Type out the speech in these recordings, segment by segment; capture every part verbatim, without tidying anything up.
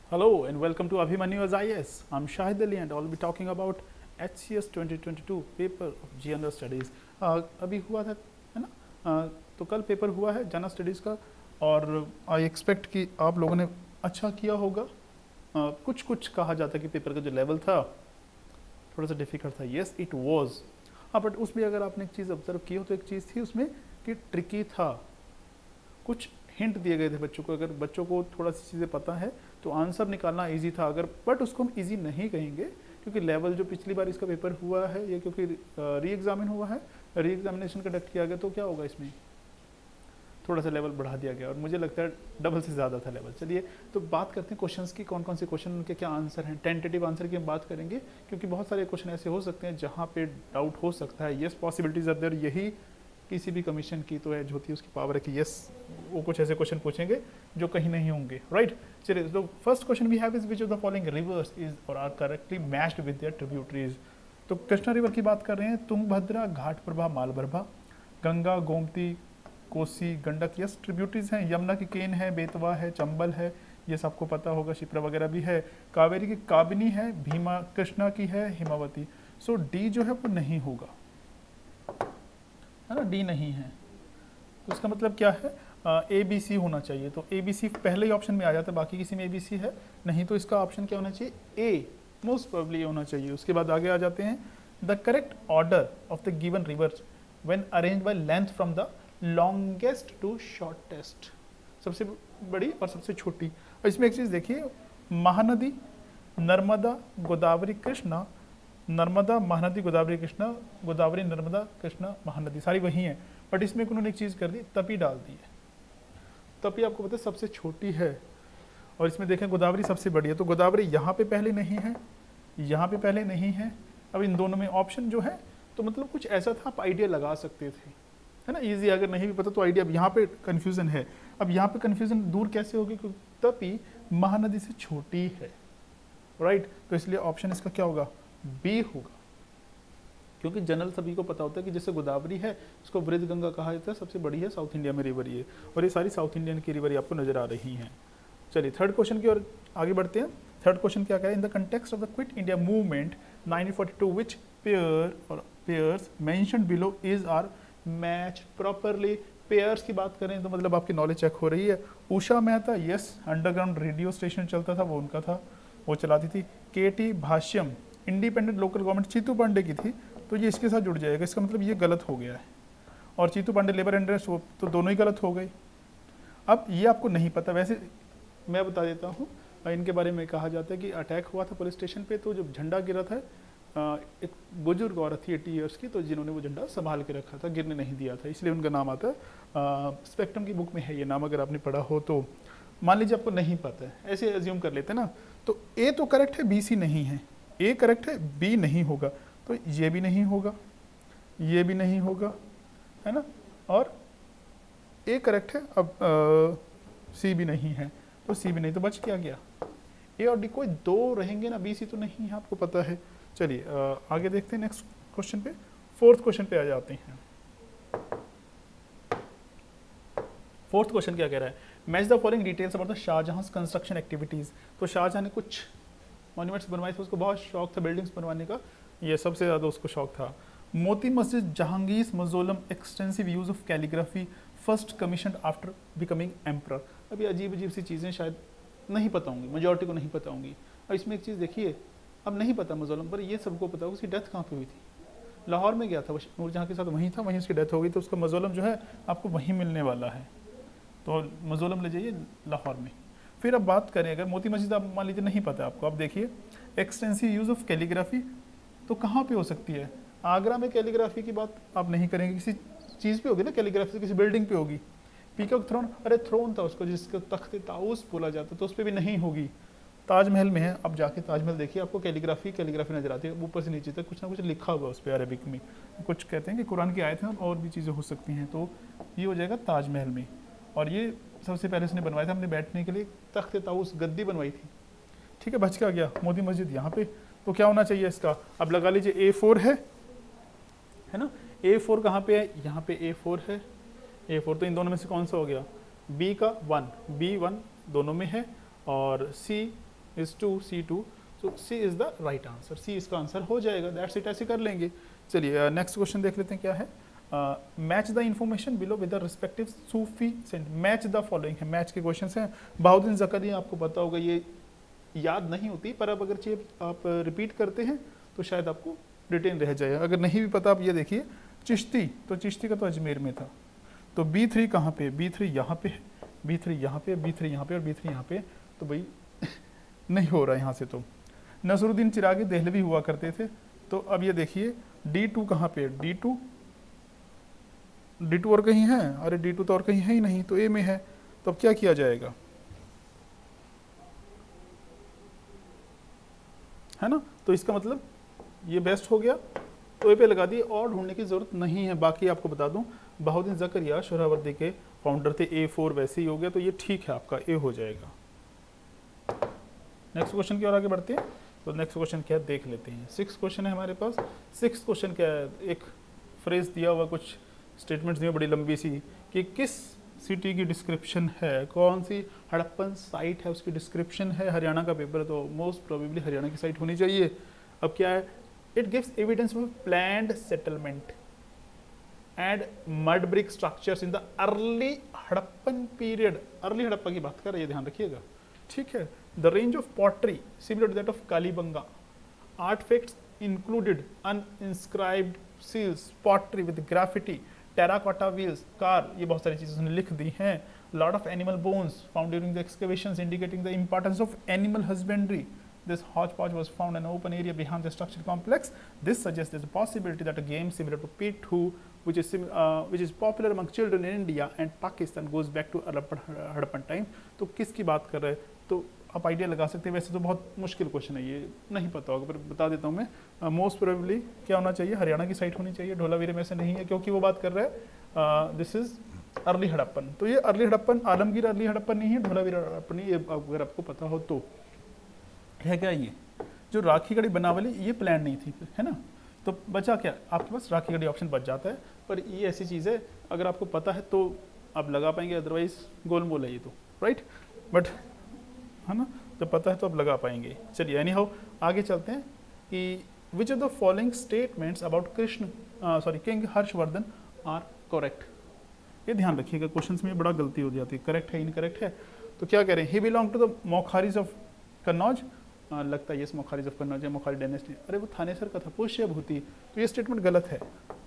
Hello and welcome to Abhimanyu as I A S. I'm Shahid Ali and I'll be talking about H C S twenty twenty-two paper of General Studies. uh, अभी हुआ था है ना, uh, तो कल paper हुआ है general studies का और आई एक्सपेक्ट कि आप लोगों ने अच्छा किया होगा. uh, कुछ कुछ कहा जाता है कि पेपर का जो लेवल था थोड़ा सा डिफिकल्ट था. Yes it was. हाँ, बट उसमें अगर आपने एक चीज़ ऑब्जर्व की हो तो एक चीज़ थी उसमें कि ट्रिकी था. कुछ हिंट दिए गए थे बच्चों को, अगर बच्चों को थोड़ा सी चीज़ें पता है तो आंसर निकालना इजी था. अगर बट उसको हम इजी नहीं कहेंगे क्योंकि लेवल जो पिछली बार इसका पेपर हुआ है ये क्योंकि री एग्जामिन हुआ है, री एग्जामिनेशन कंडक्ट किया गया, तो क्या होगा इसमें थोड़ा सा लेवल बढ़ा दिया गया और मुझे लगता है डबल से ज़्यादा था लेवल. चलिए तो बात करते हैं क्वेश्चंस की, कौन कौन से क्वेश्चन उनके क्या आंसर हैं. टेंटेटिव आंसर की हम बात करेंगे क्योंकि बहुत सारे क्वेश्चन ऐसे हो सकते हैं जहाँ पे डाउट हो सकता है. Yes possibilities are there. यही किसी भी कमीशन की तो एज होती है, उसकी पावर है कि यस वो कुछ ऐसे क्वेश्चन पूछेंगे जो कहीं नहीं होंगे. Right right? चलिए तो first question we have is which of the following rivers is or are correctly matched with their tributaries. तो कृष्णा रिवर की बात कर रहे हैं. तुंगभद्रा, घाटप्रभा, मालप्रभा, गंगा, गोमती, कोसी, गंडक यस ट्रिब्यूटरीज हैं. यमुना की केन है, बेतवा है, चंबल है, ये सबको पता होगा, शिप्रा वगैरह भी है. कावेरी की काबिनी है, भीमा, कृष्णा की है, हिमावती. सो डी जो है वो नहीं होगा, है ना, डी नहीं है. तो इसका मतलब क्या है, ए बी सी होना चाहिए. तो ए बी सी पहले ही ऑप्शन में आ जाता है, बाकी किसी में ए बी सी है नहीं, तो इसका ऑप्शन क्या होना चाहिए, ए मोस्ट प्रोबेबली होना चाहिए. उसके बाद आगे आ जाते हैं. The correct order of the given rivers when arrange by length from the longest to shortest. सबसे बड़ी और सबसे छोटी. और इसमें एक चीज़ देखिए, महानदी, नर्मदा, गोदावरी, कृष्णा, नर्मदा, महानदी, गोदावरी, कृष्णा, गोदावरी, नर्मदा, कृष्णा, महानदी, सारी वही हैं. बट इसमें उन्होंने एक चीज़ कर दी, तपी डाल दी है. तपी आपको पता है सबसे छोटी है और इसमें देखें गोदावरी सबसे बड़ी है. तो गोदावरी यहाँ पे पहले नहीं है, यहाँ पे पहले नहीं है. अब इन दोनों में ऑप्शन जो है तो मतलब कुछ ऐसा था, आप आइडिया लगा सकते थे, है ना, इजी. अगर नहीं भी पता तो आइडिया. अब यहाँ पे कन्फ्यूज़न है. अब यहाँ पे कन्फ्यूज़न दूर कैसे होगी, क्योंकि तपी महानदी से छोटी है. राइट, तो इसलिए ऑप्शन इसका क्या होगा, बी होगा. क्योंकि जनरल सभी को पता होता है कि जैसे गोदावरी है उसको वृद्ध गंगा कहा जाता है, सबसे बड़ी है, साउथ इंडिया में रिवर ये, और ये सारी साउथ इंडियन की रिवर आपको नजर आ रही हैं. चलिए थर्ड क्वेश्चन की ओर आगे बढ़ते हैं. थर्ड क्वेश्चन क्या कह रहा है, in the context of the quit India movement nineteen forty two which pair or pairs mentioned below is are match properly. Pairs की बात करें तो मतलब आपकी नॉलेज चेक हो रही है. Usha Mehta, yes, underground radio station चलता था वो उनका था, वो चलाती थी. K T Bhashyam, independent local government Chittu Pande की थी, तो ये इसके साथ जुड़ जाएगा. इसका मतलब ये गलत हो गया है. और चीतू पांडे लेबर इंटरेस्ट, वो तो दोनों ही गलत हो गई. अब ये आपको नहीं पता, वैसे मैं बता देता हूँ. इनके बारे में कहा जाता है कि अटैक हुआ था पुलिस स्टेशन पे, तो जब झंडा गिरा था, एक बुजुर्ग औरत थी एटी ईयर्स की, तो जिन्होंने वो झंडा संभाल के रखा था, गिरने नहीं दिया था, इसलिए उनका नाम आता है. स्पेक्ट्रम की बुक में है ये नाम, अगर आपने पढ़ा हो तो. मान लीजिए आपको नहीं पता है, ऐसे एज्यूम कर लेते हैं ना. तो ए तो करेक्ट है, बी सी नहीं है. ए करेक्ट है, बी नहीं होगा, तो ये भी नहीं होगा, ये भी नहीं होगा, है ना, और ए करेक्ट है. अब सी भी नहीं है, तो सी भी नहीं, तो बच क्या गया, ए और डी. कोई दो रहेंगे ना, बी सी तो नहीं है, आपको पता है. चलिए आगे देखते हैं नेक्स्ट क्वेश्चन पे. फोर्थ क्वेश्चन पे आ जाते हैं. फोर्थ क्वेश्चन क्या कह रहा है, match the following details about the Shah Jahan construction activities. तो शाहजहां ने कुछ मॉन्यूमेंट्स बनवाए थे, उसको बहुत शौक था बिल्डिंग्स बनवाने का, ये सबसे ज़्यादा उसको शौक था. Moti Masjid, Jahangir mausoleum, extensive use of calligraphy, first commission after becoming emperor. अभी अजीब अजीब सी चीज़ें शायद नहीं पता होंगी, मेजॉरिटी को नहीं पता होंगी. और इसमें एक चीज़ देखिए, अब नहीं पता मौजोलम पर, ये सबको पता होगा उसकी डेथ कहाँ पे हुई थी. लाहौर में गया था वो, नूरजहाँ के साथ वहीं था, वहीं उसकी डेथ हो गई, तो उसका मौजोलम जो है आपको वहीं मिलने वाला है. तो मौजोलम ले जाइए लाहौर में. फिर अब बात करें, अगर मोती मस्जिद आप मान लीजिए नहीं पता आपको, आप देखिए एक्सटेंसिव यूज़ ऑफ कैलीग्राफी तो कहाँ पे हो सकती है. आगरा में कैलीग्राफी की बात आप नहीं करेंगे, किसी चीज़ पे होगी ना कैलीग्राफी, तो किसी बिल्डिंग पे होगी. पीकॉक थ्रोन, अरे थ्रोन था उसको जिसको तख्त ताऊस बोला जाता, तो उस पर भी नहीं होगी. ताजमहल में है, अब जाके ताजमहल देखिए, आपको कैलीग्राफी कैलीग्राफी नजर आती है, ऊपर से नीचे तक कुछ ना कुछ लिखा हुआ उस पर अरबिक में. कुछ कहते हैं कि कुरान की आयत हैं और भी चीज़ें हो सकती हैं, तो ये हो जाएगा ताजमहल में. और ये सबसे पहले उसने बनवाया था हमने बैठने के लिए, तख्त ताऊस गद्दी बनवाई थी. ठीक है, बच क्या गया, मोती मस्जिद यहाँ पे. तो क्या होना चाहिए इसका, अब लगा लीजिए ए फोर है, है ना. ए फोर कहाँ पे है, यहाँ पे ए फोर है. ए फोर तो इन दोनों में से कौन सा हो गया, बी का वन, बी वन दोनों में है, और C is two, C two, so C is the right answer, C इसका आंसर हो जाएगा, दैट्स इट, ऐसे कर लेंगे। चलिए नेक्स्ट क्वेश्चन देख लेते हैं क्या है। Match the information below with the respective Sufi saint, match the following है, मैच के क्वेश्चन हैं। बहाउद्दीन ज़करिया आपको पता होगा, ये याद नहीं होती, पर अब अगर चाहिए आप रिपीट करते हैं तो शायद आपको रिटेन रह जाए। अगर नहीं भी पता, आप ये देखिए चिश्ती, तो चिश्ती का तो अजमेर में था, तो बी थ्री कहाँ पे, बी थ्री यहाँ पे है, बी थ्री यहाँ पे, बी थ्री यहाँ पे और बी थ्री यहाँ पे, तो भाई नहीं हो रहा है यहाँ से। तो नसरुद्दीन चिरागी देहलवी हुआ करते थे, तो अब ये देखिए डी टू कहाँ पे, डी टू डी टू और कहीं है, अरे डी टू तो और कहीं है ही नहीं, तो ए में है, तो अब क्या किया जाएगा, है ना। तो इसका मतलब ये बेस्ट हो गया, तो ए पे लगा दिए और ढूंढने की जरूरत नहीं है। बाकी आपको बता दूं, बहाउद्दीन ज़करिया सोहरावर्दी के फाउंडर थे, ए फोर वैसे ही हो गया, तो ये ठीक है, आपका ए हो जाएगा। नेक्स्ट क्वेश्चन की ओर आगे बढ़ते हैं, तो नेक्स्ट क्वेश्चन क्या है देख लेते हैं। सिक्स क्वेश्चन है हमारे पास। सिक्स क्वेश्चन क्या है, एक फ्रेज दिया हुआ, कुछ स्टेटमेंट्स दिए बड़ी लंबी सी, कि किस सिटी की डिस्क्रिप्शन है, कौन सी हड़प्पन साइट है उसकी डिस्क्रिप्शन है। हरियाणा का पेपर है तो मोस्ट प्रोबेबली हरियाणा की साइट होनी चाहिए। अब क्या है, it gives evidence of planned settlement and mud brick structures in the early Harappan period. Early Harappa की बात कर रही है, ध्यान रखिएगा, ठीक है। The range of pottery similar to that of Kalibanga, artefacts included uninscribed seals, pottery with graffiti, terracotta wheels, car, ये बहुत सारी चीजें उसने लिख दी हैं। Lot of animal bones found during the excavations indicating the importance of animal husbandry. This hodgepodge was found in an open area behind the structural complex. This suggests there's a possibility that a game similar to P two, which is sim, uh, which is popular among children in India and Pakistan, goes back to Harappan time. तो किसकी बात कर रहे हैं, तो आप idea लगा सकते हैं। वैसे तो बहुत मुश्किल क्वेश्चन है, ये नहीं पता होगा, पर बता देता हूँ मैं। मोस्ट प्रोबेबली क्या होना चाहिए, हरियाणा की साइट होनी चाहिए। ढोलावीरे में से नहीं है, क्योंकि वो बात कर रहा है दिस इज अर्ली हड़प्पन। तो ये अर्ली हड़प्पन, आलमगीर अर्ली हड़प्पन नहीं है, ढोलावीर हड़प्पन, ये अगर आपको पता हो तो है। क्या ये जो राखी गढ़ी बनावली, ये प्लान नहीं थी, है ना। तो बचा क्या, आपके पास राखी गढ़ी ऑप्शन बच जाता है। पर ये ऐसी चीज़ है, अगर आपको पता है तो आप लगा पाएंगे, अदरवाइज गोलमोल है ये तो, राइट। बट है ना, जब पता है तो आप लगा पाएंगे। चलिए एनी हाउ आगे चलते हैं कि which of the following statements about Krishna sorry king Harshavardhan are correct. ये ध्यान रखिएगा, क्वेश्चंस में बड़ा गलती हो जाती है, करेक्ट है इनकरेक्ट है। तो क्या करें, he belong to the Maukharis of Kannauj, uh, लगता है ये मोखारीज ऑफ कन्नौज है, मोखारी डायनेस्टी। अरे वो थानेसर का था, पुष्यभूति, तो ये स्टेटमेंट गलत है।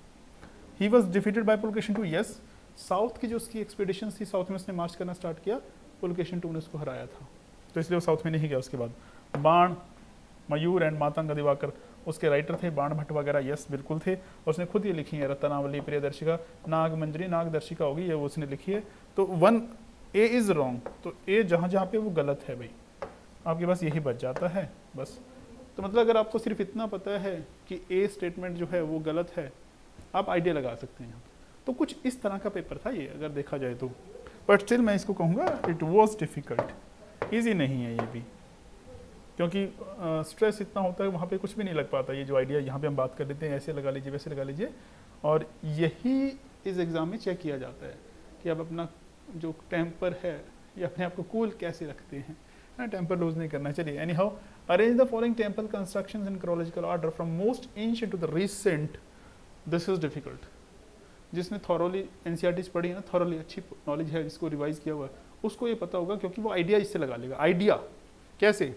He was defeated by Pulakeshin two, yes. South की जो उसकी एक्सपीडिशन थी, साउथ में उसने मार्च करना स्टार्ट किया, पुलकेशिन टू ने उसको हराया था, तो इसलिए वो साउथ में नहीं गया। उसके बाद बाण, मयूर एंड मातंग दिवाकर उसके राइटर थे, बाण भट्ट वगैरह, यस बिल्कुल थे। और उसने खुद ये लिखी है, रतनावली, प्रियदर्शिका, नागमंजरी, नागदर्शिका होगी, ये वो उसने लिखी है। तो वन ए इज रॉन्ग, तो ए जहाँ जहाँ पे वो गलत है भाई, आपके पास यही बच जाता है बस। तो मतलब अगर आपको सिर्फ इतना पता है कि ए स्टेटमेंट जो है वो गलत है, आप आइडिया लगा सकते हैं। तो कुछ इस तरह का पेपर था ये, अगर देखा जाए तो। बट स्टिल मैं इसको कहूँगा इट वॉज डिफ़िकल्ट, ईजी नहीं है ये भी, क्योंकि स्ट्रेस uh, इतना होता है, वहाँ पे कुछ भी नहीं लग पाता। ये जो आइडिया यहाँ पे हम बात कर लेते हैं, ऐसे लगा लीजिए, वैसे लगा लीजिए, और यही इस एग्ज़ाम में चेक किया जाता है कि आप अपना जो टेम्पर है या अपने आप को कूल कैसे रखते हैं, टेम्पर लूज नहीं करना। चलिए anyhow arrange the following temple constructions in chronological order from most ancient to the recent. This is difficult. जिसने थॉरोली एनसीईआरटी पढ़ी है ना, थॉरोली अच्छी नॉलेज है, जिसको रिवाइज किया हुआ है, उसको ये पता होगा, क्योंकि वो आइडिया इससे लगा लेगा। आइडिया कैसे,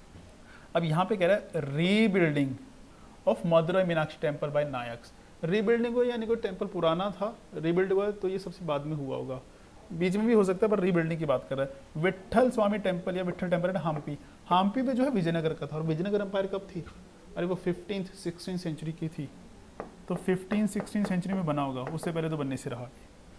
अब यहाँ पे कह रहा है rebuilding of Madurai Meenakshi temple by Nayaks. Rebuilding हो यानी कोई टेम्पल पुराना था, रीबिल्ड हुआ, तो ये सबसे बाद में हुआ होगा, बीच में भी हो सकता है, पर रीबिल्डिंग की बात कर रहा है। विट्ठल स्वामी टेम्पल या विट्ठल टेम्पल है हम्पी। हम्पी पे जो है विजयनगर का था, और विजयनगर एम्पायर कब थी, अरे वो फिफ्टीन सिक्सटीन सेंचुरी की थी, तो फिफ्टीन सिक्सटीन सेंचुरी में बना होगा, उससे पहले तो बनने से रहा।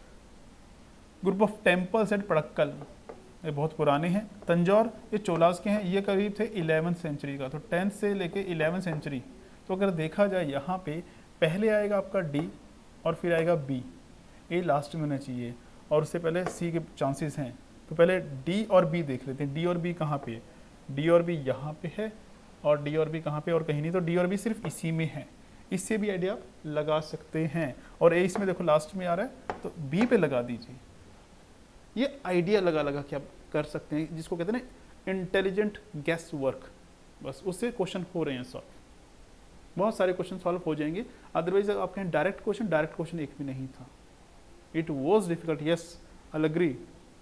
Group of temples at Pattadakal, ये बहुत पुराने हैं। तंजौर, ये चोलास के हैं, ये करीब थे इलेवेंथ सेंचुरी का, तो टेंथ से लेके इलेवेंथ सेंचुरी। तो अगर देखा जाए यहाँ पे पहले आएगा आपका डी और फिर आएगा बी, ए लास्ट में होना चाहिए, और उससे पहले सी के चांसेस हैं। तो पहले डी और बी देख लेते हैं। डी और बी कहाँ पे है, डी और बी यहाँ पे है, और डी और बी कहाँ पे और कहीं नहीं, तो डी और बी सिर्फ इसी में है। इससे भी आइडिया आप लगा सकते हैं। और ए इसमें देखो लास्ट में आ रहा है, तो बी पे लगा दीजिए। ये आइडिया लगा लगा के आप कर सकते हैं, जिसको कहते हैं ना इंटेलिजेंट गेस वर्क, बस उससे क्वेश्चन हो रहे हैं सॉल्व, बहुत सारे क्वेश्चन सॉल्व हो जाएंगे। अदरवाइज आप कहें डायरेक्ट क्वेश्चन, डायरेक्ट क्वेश्चन एक भी नहीं था, it was difficult, yes I agree.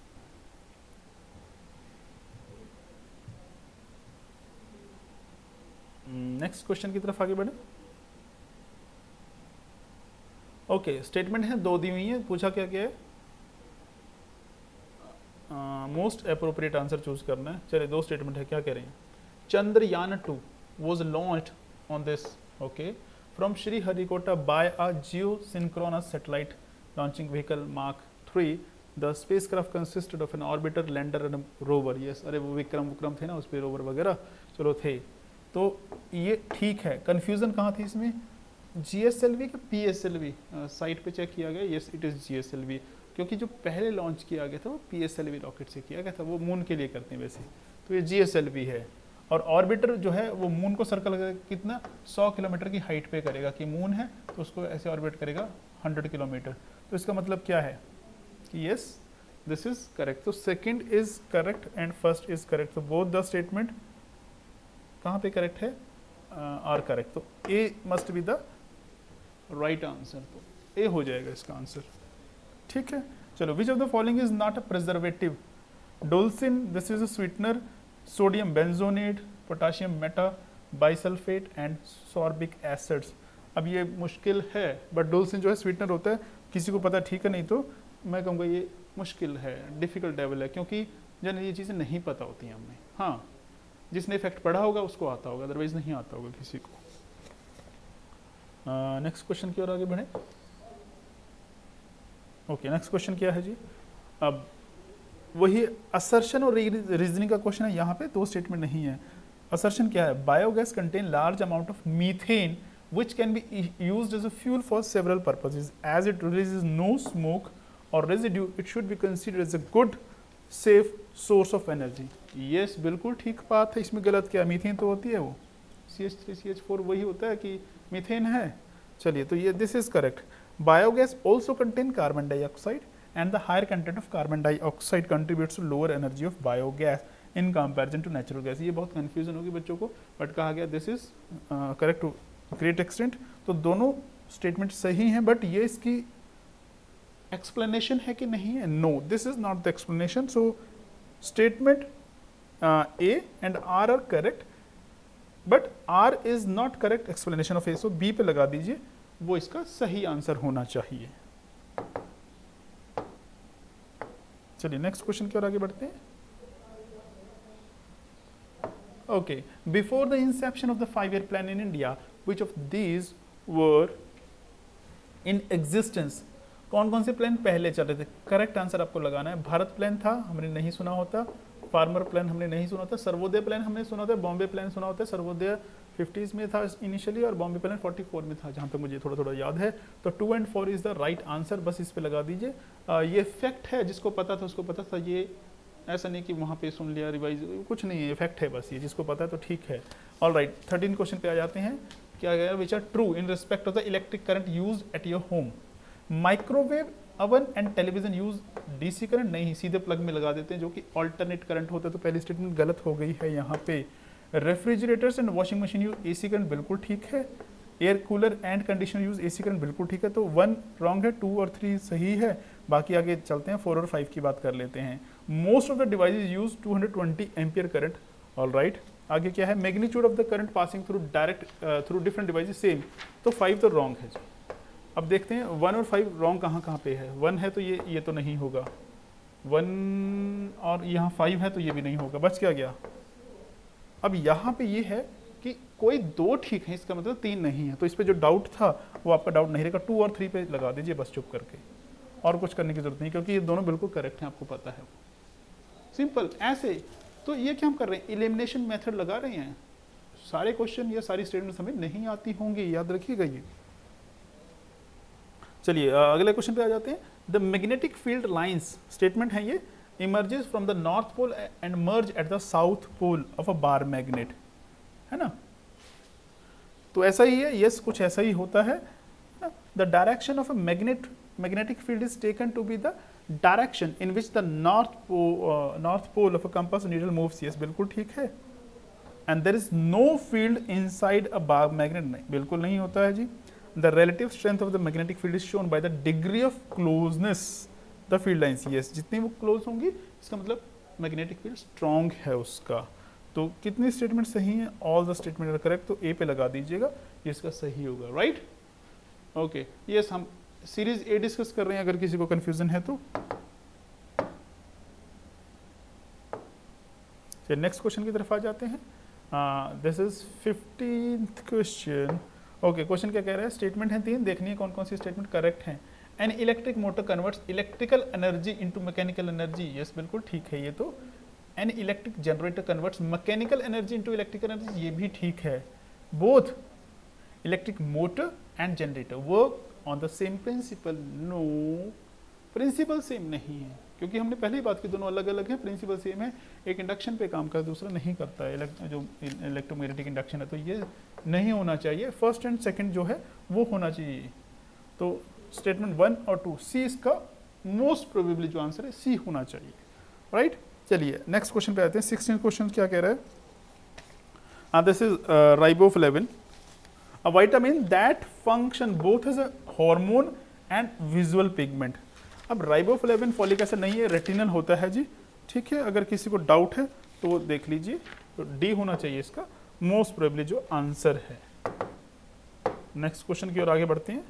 Next question की तरफ आगे बढ़े। ओके, स्टेटमेंट है दो दी हुई है, पूछा क्या क्या है, मोस्ट अप्रोप्रिएट आंसर चूज करना है। चलिए दो स्टेटमेंट है, क्या कह रहे हैं, Chandrayaan two was launched on this okay from Sriharikota by a geosynchronous satellite launching vehicle mark three, the spacecraft consisted of an orbiter lander and rover. Yes, अरे वो विक्रम विक्रम थे ना, उस पर रोवर वगैरह चलो थे, तो ये ठीक है। कंफ्यूजन कहाँ थी इसमें, जीएसएलवी का पीएसएलवी, साइट पे चेक किया गया, यस इट इज़ जीएसएलवी, क्योंकि जो पहले लॉन्च किया गया था वो पीएसएलवी रॉकेट से किया गया था, वो मून के लिए करते हैं वैसे, तो ये जीएसएलवी है। और ऑर्बिटर जो है वो मून को सर्कल करेगा कितना, सौ किलोमीटर की हाइट पे करेगा, कि मून है तो उसको ऐसे ऑर्बिट करेगा हंड्रेड किलोमीटर, तो इसका मतलब क्या है कि यस दिस इज करेक्ट, तो second is correct and first is correct, तो बोथ द स्टेटमेंट कहाँ पे करेक्ट है, आर करेक्ट, तो A must be the right answer, तो ए हो जाएगा इसका आंसर, ठीक है। चलो, which of the following is not a preservative, dulcin this is a sweetener, sodium benzoate, potassium metabisulphite and sorbic acids. अब ये मुश्किल है, बट डोल्सिन जो है स्वीटनर होता है, किसी को पता ठीक है, नहीं तो मैं कहूँगा ये मुश्किल है, डिफिकल्ट लेवल है, क्योंकि जन ये चीज़ें नहीं पता होती हैं हमें, हाँ जिसने इफेक्ट पढ़ा होगा उसको आता होगा, अदरवाइज नहीं आता होगा किसी को। नेक्स्ट uh, क्वेश्चन की ओर आगे बढ़े। ओके, नेक्स्ट क्वेश्चन क्या है जी, अब वही असर्शन और रीजनिंग का क्वेश्चन है, यहाँ पे दो स्टेटमेंट नहीं है। असर्शन क्या है, biogas contain large amount of methane which can be used as a fuel for several purposes. As it releases no smoke or residue, it should be considered as a good, safe source of energy. Yes, बिल्कुल ठीक बात है, इसमें गलत क्या, methane तो होती है वो C H three C H four, वही होता है कि मीथेन है। चलिए, तो ये this is correct. Biogas also contain carbon dioxide and the higher content of carbon dioxide contributes to lower energy of biogas in comparison to natural gas. ये बहुत कंफ्यूजन होगी बच्चों को, बट कहा गया this is correct to great extent. तो दोनों statement सही हैं, बट ये इसकी एक्सप्लेनेशन है कि नहीं है, no this is not the explanation. So statement A and R R correct, but R is not correct explanation of A, so B पे लगा दीजिए, वो इसका सही आंसर होना चाहिए। चलिए नेक्स्ट क्वेश्चन की ओर आगे बढ़ते हैं। Okay, before the inception of the five-year plan in India, which of these were in existence? कौन कौन से प्लान पहले चल रहे थे? करेक्ट आंसर आपको लगाना है। भारत प्लान था, हमने नहीं सुना होता। फार्मर प्लान हमने नहीं सुना था। सर्वोदय प्लान हमने सुना था। बॉम्बे प्लान सुना होता है। सर्वोदय फिफ्टीज़ में था इनिशियली और बॉम्बे प्लान फोर्टी फोर में था, जहाँ तक मुझे थोड़ा थोड़ा याद है। तो two and four is the right answer, बस इस पे लगा दीजिए। ये फैक्ट है, जिसको पता था उसको पता था, ये ऐसा नहीं कि वहाँ पे सुन लिया रिवाइज, कुछ नहीं है, इफेक्ट है बस, ये जिसको पता है तो ठीक है। ऑल राइट, थर्टीन क्वेश्चन पे आ जाते हैं। क्या गया, which are true in respect of the electric current use at your home. Microwave oven and television use DC current, नहीं सीधे प्लग में लगा देते हैं, जो कि ऑल्टरनेट करंट होता है, तो पहली स्टेटमेंट गलत हो गई है यहाँ पे। Refrigerators and washing machine use AC current, बिल्कुल ठीक है। Air cooler and conditioner use AC current, बिल्कुल ठीक है। तो वन रॉन्ग है, टू और थ्री सही है। बाकी आगे चलते हैं, फोर और फाइव की बात कर लेते हैं। Most of the devices use two hundred twenty ampere current, all right. आगे क्या है, magnitude of the current passing through direct through different devices same, तो फाइव तो रॉन्ग है। अब देखते हैं वन और फाइव रॉन्ग कहाँ कहाँ पे है। वन है तो ये ये तो नहीं होगा, वन और यहाँ फाइव है तो ये भी नहीं होगा, बच क्या गया। अब यहाँ पे ये है कि कोई दो ठीक है, इसका मतलब तीन नहीं है, तो इस पे जो डाउट था वो आपका डाउट नहीं रहेगा। टू और थ्री पे लगा दीजिए बस चुप करके, और कुछ करने की जरूरत नहीं, क्योंकि ये दोनों बिल्कुल करेक्ट हैं, आपको पता है। सिंपल ऐसे, तो ये क्या हम कर रहे हैं, एलिमिनेशन मेथड लगा रहे हैं। सारे क्वेश्चन या सारी स्टेटमेंट हमें नहीं आती होंगी, याद रखिएगा ये। चलिए अगले क्वेश्चन पे आ जाते हैं। The magnetic field lines, statement है ये, emerges from the north pole and merge at the south pole of a bar magnet, है ना। तो ऐसा ही है, यस कुछ ऐसा ही होता है। The direction of a magnet magnetic field is taken to be the direction in which the north north pole of a compass needle moves, yes बिल्कुल ठीक है। And there is no field inside a bar magnet, नहीं बिल्कुल नहीं होता है जी। The relative strength of the magnetic field is shown by the degree of closeness the field lines, yes जितनी वो क्लोज होंगी इसका मतलब मैग्नेटिक फील्ड स्ट्रॉन्ग है उसका। तो कितनी स्टेटमेंट सही है? All the statements are correct, तो ए पे लगा दीजिएगा, ये इसका सही होगा, राइट। ओके यस, हम सीरीज ए डिस्कस कर रहे हैं, अगर किसी को कंफ्यूजन है तो। चलिए नेक्स्ट क्वेश्चन की तरफ आ जाते हैं। This is fifteenth question. Okay question क्या कह रहा है? स्टेटमेंट है तीन, देखनी है कौन कौन सी स्टेटमेंट करेक्ट है। An electric motor converts electrical energy into mechanical energy, yes बिल्कुल ठीक है ये तो। An electric generator converts mechanical energy into electrical energy, ये भी ठीक है। Both electric motor and generator work on the same principle, no principle same नहीं है, क्योंकि हमने पहले ही बात की दोनों अलग अलग है, प्रिंसिपल सेम है। एक इंडक्शन पे काम करता है, दूसरा नहीं करता है, जो इलेक्ट्रोमैग्नेटिक इंडक्शन है, तो ये नहीं होना चाहिए। फर्स्ट एंड सेकंड जो है वो होना चाहिए। तो स्टेटमेंट वन और टू, सी इसका मोस्ट प्रोबेबली जो आंसर है सी होना चाहिए, राइट right? चलिए नेक्स्ट क्वेश्चन पे आते हैं। सिक्सटीन क्वेश्चन क्या कह रहा है? This is riboflavin, a vitamin that function both as a hormone and visual pigment। अब राइबोफ्लेविन फॉलिक एसिड नहीं है, रेटिनल होता है जी, ठीक है। अगर किसी को डाउट है तो वो देख लीजिए, तो डी होना चाहिए इसका मोस्ट प्रोबेबली जो आंसर है। नेक्स्ट क्वेश्चन की ओर आगे बढ़ते हैं,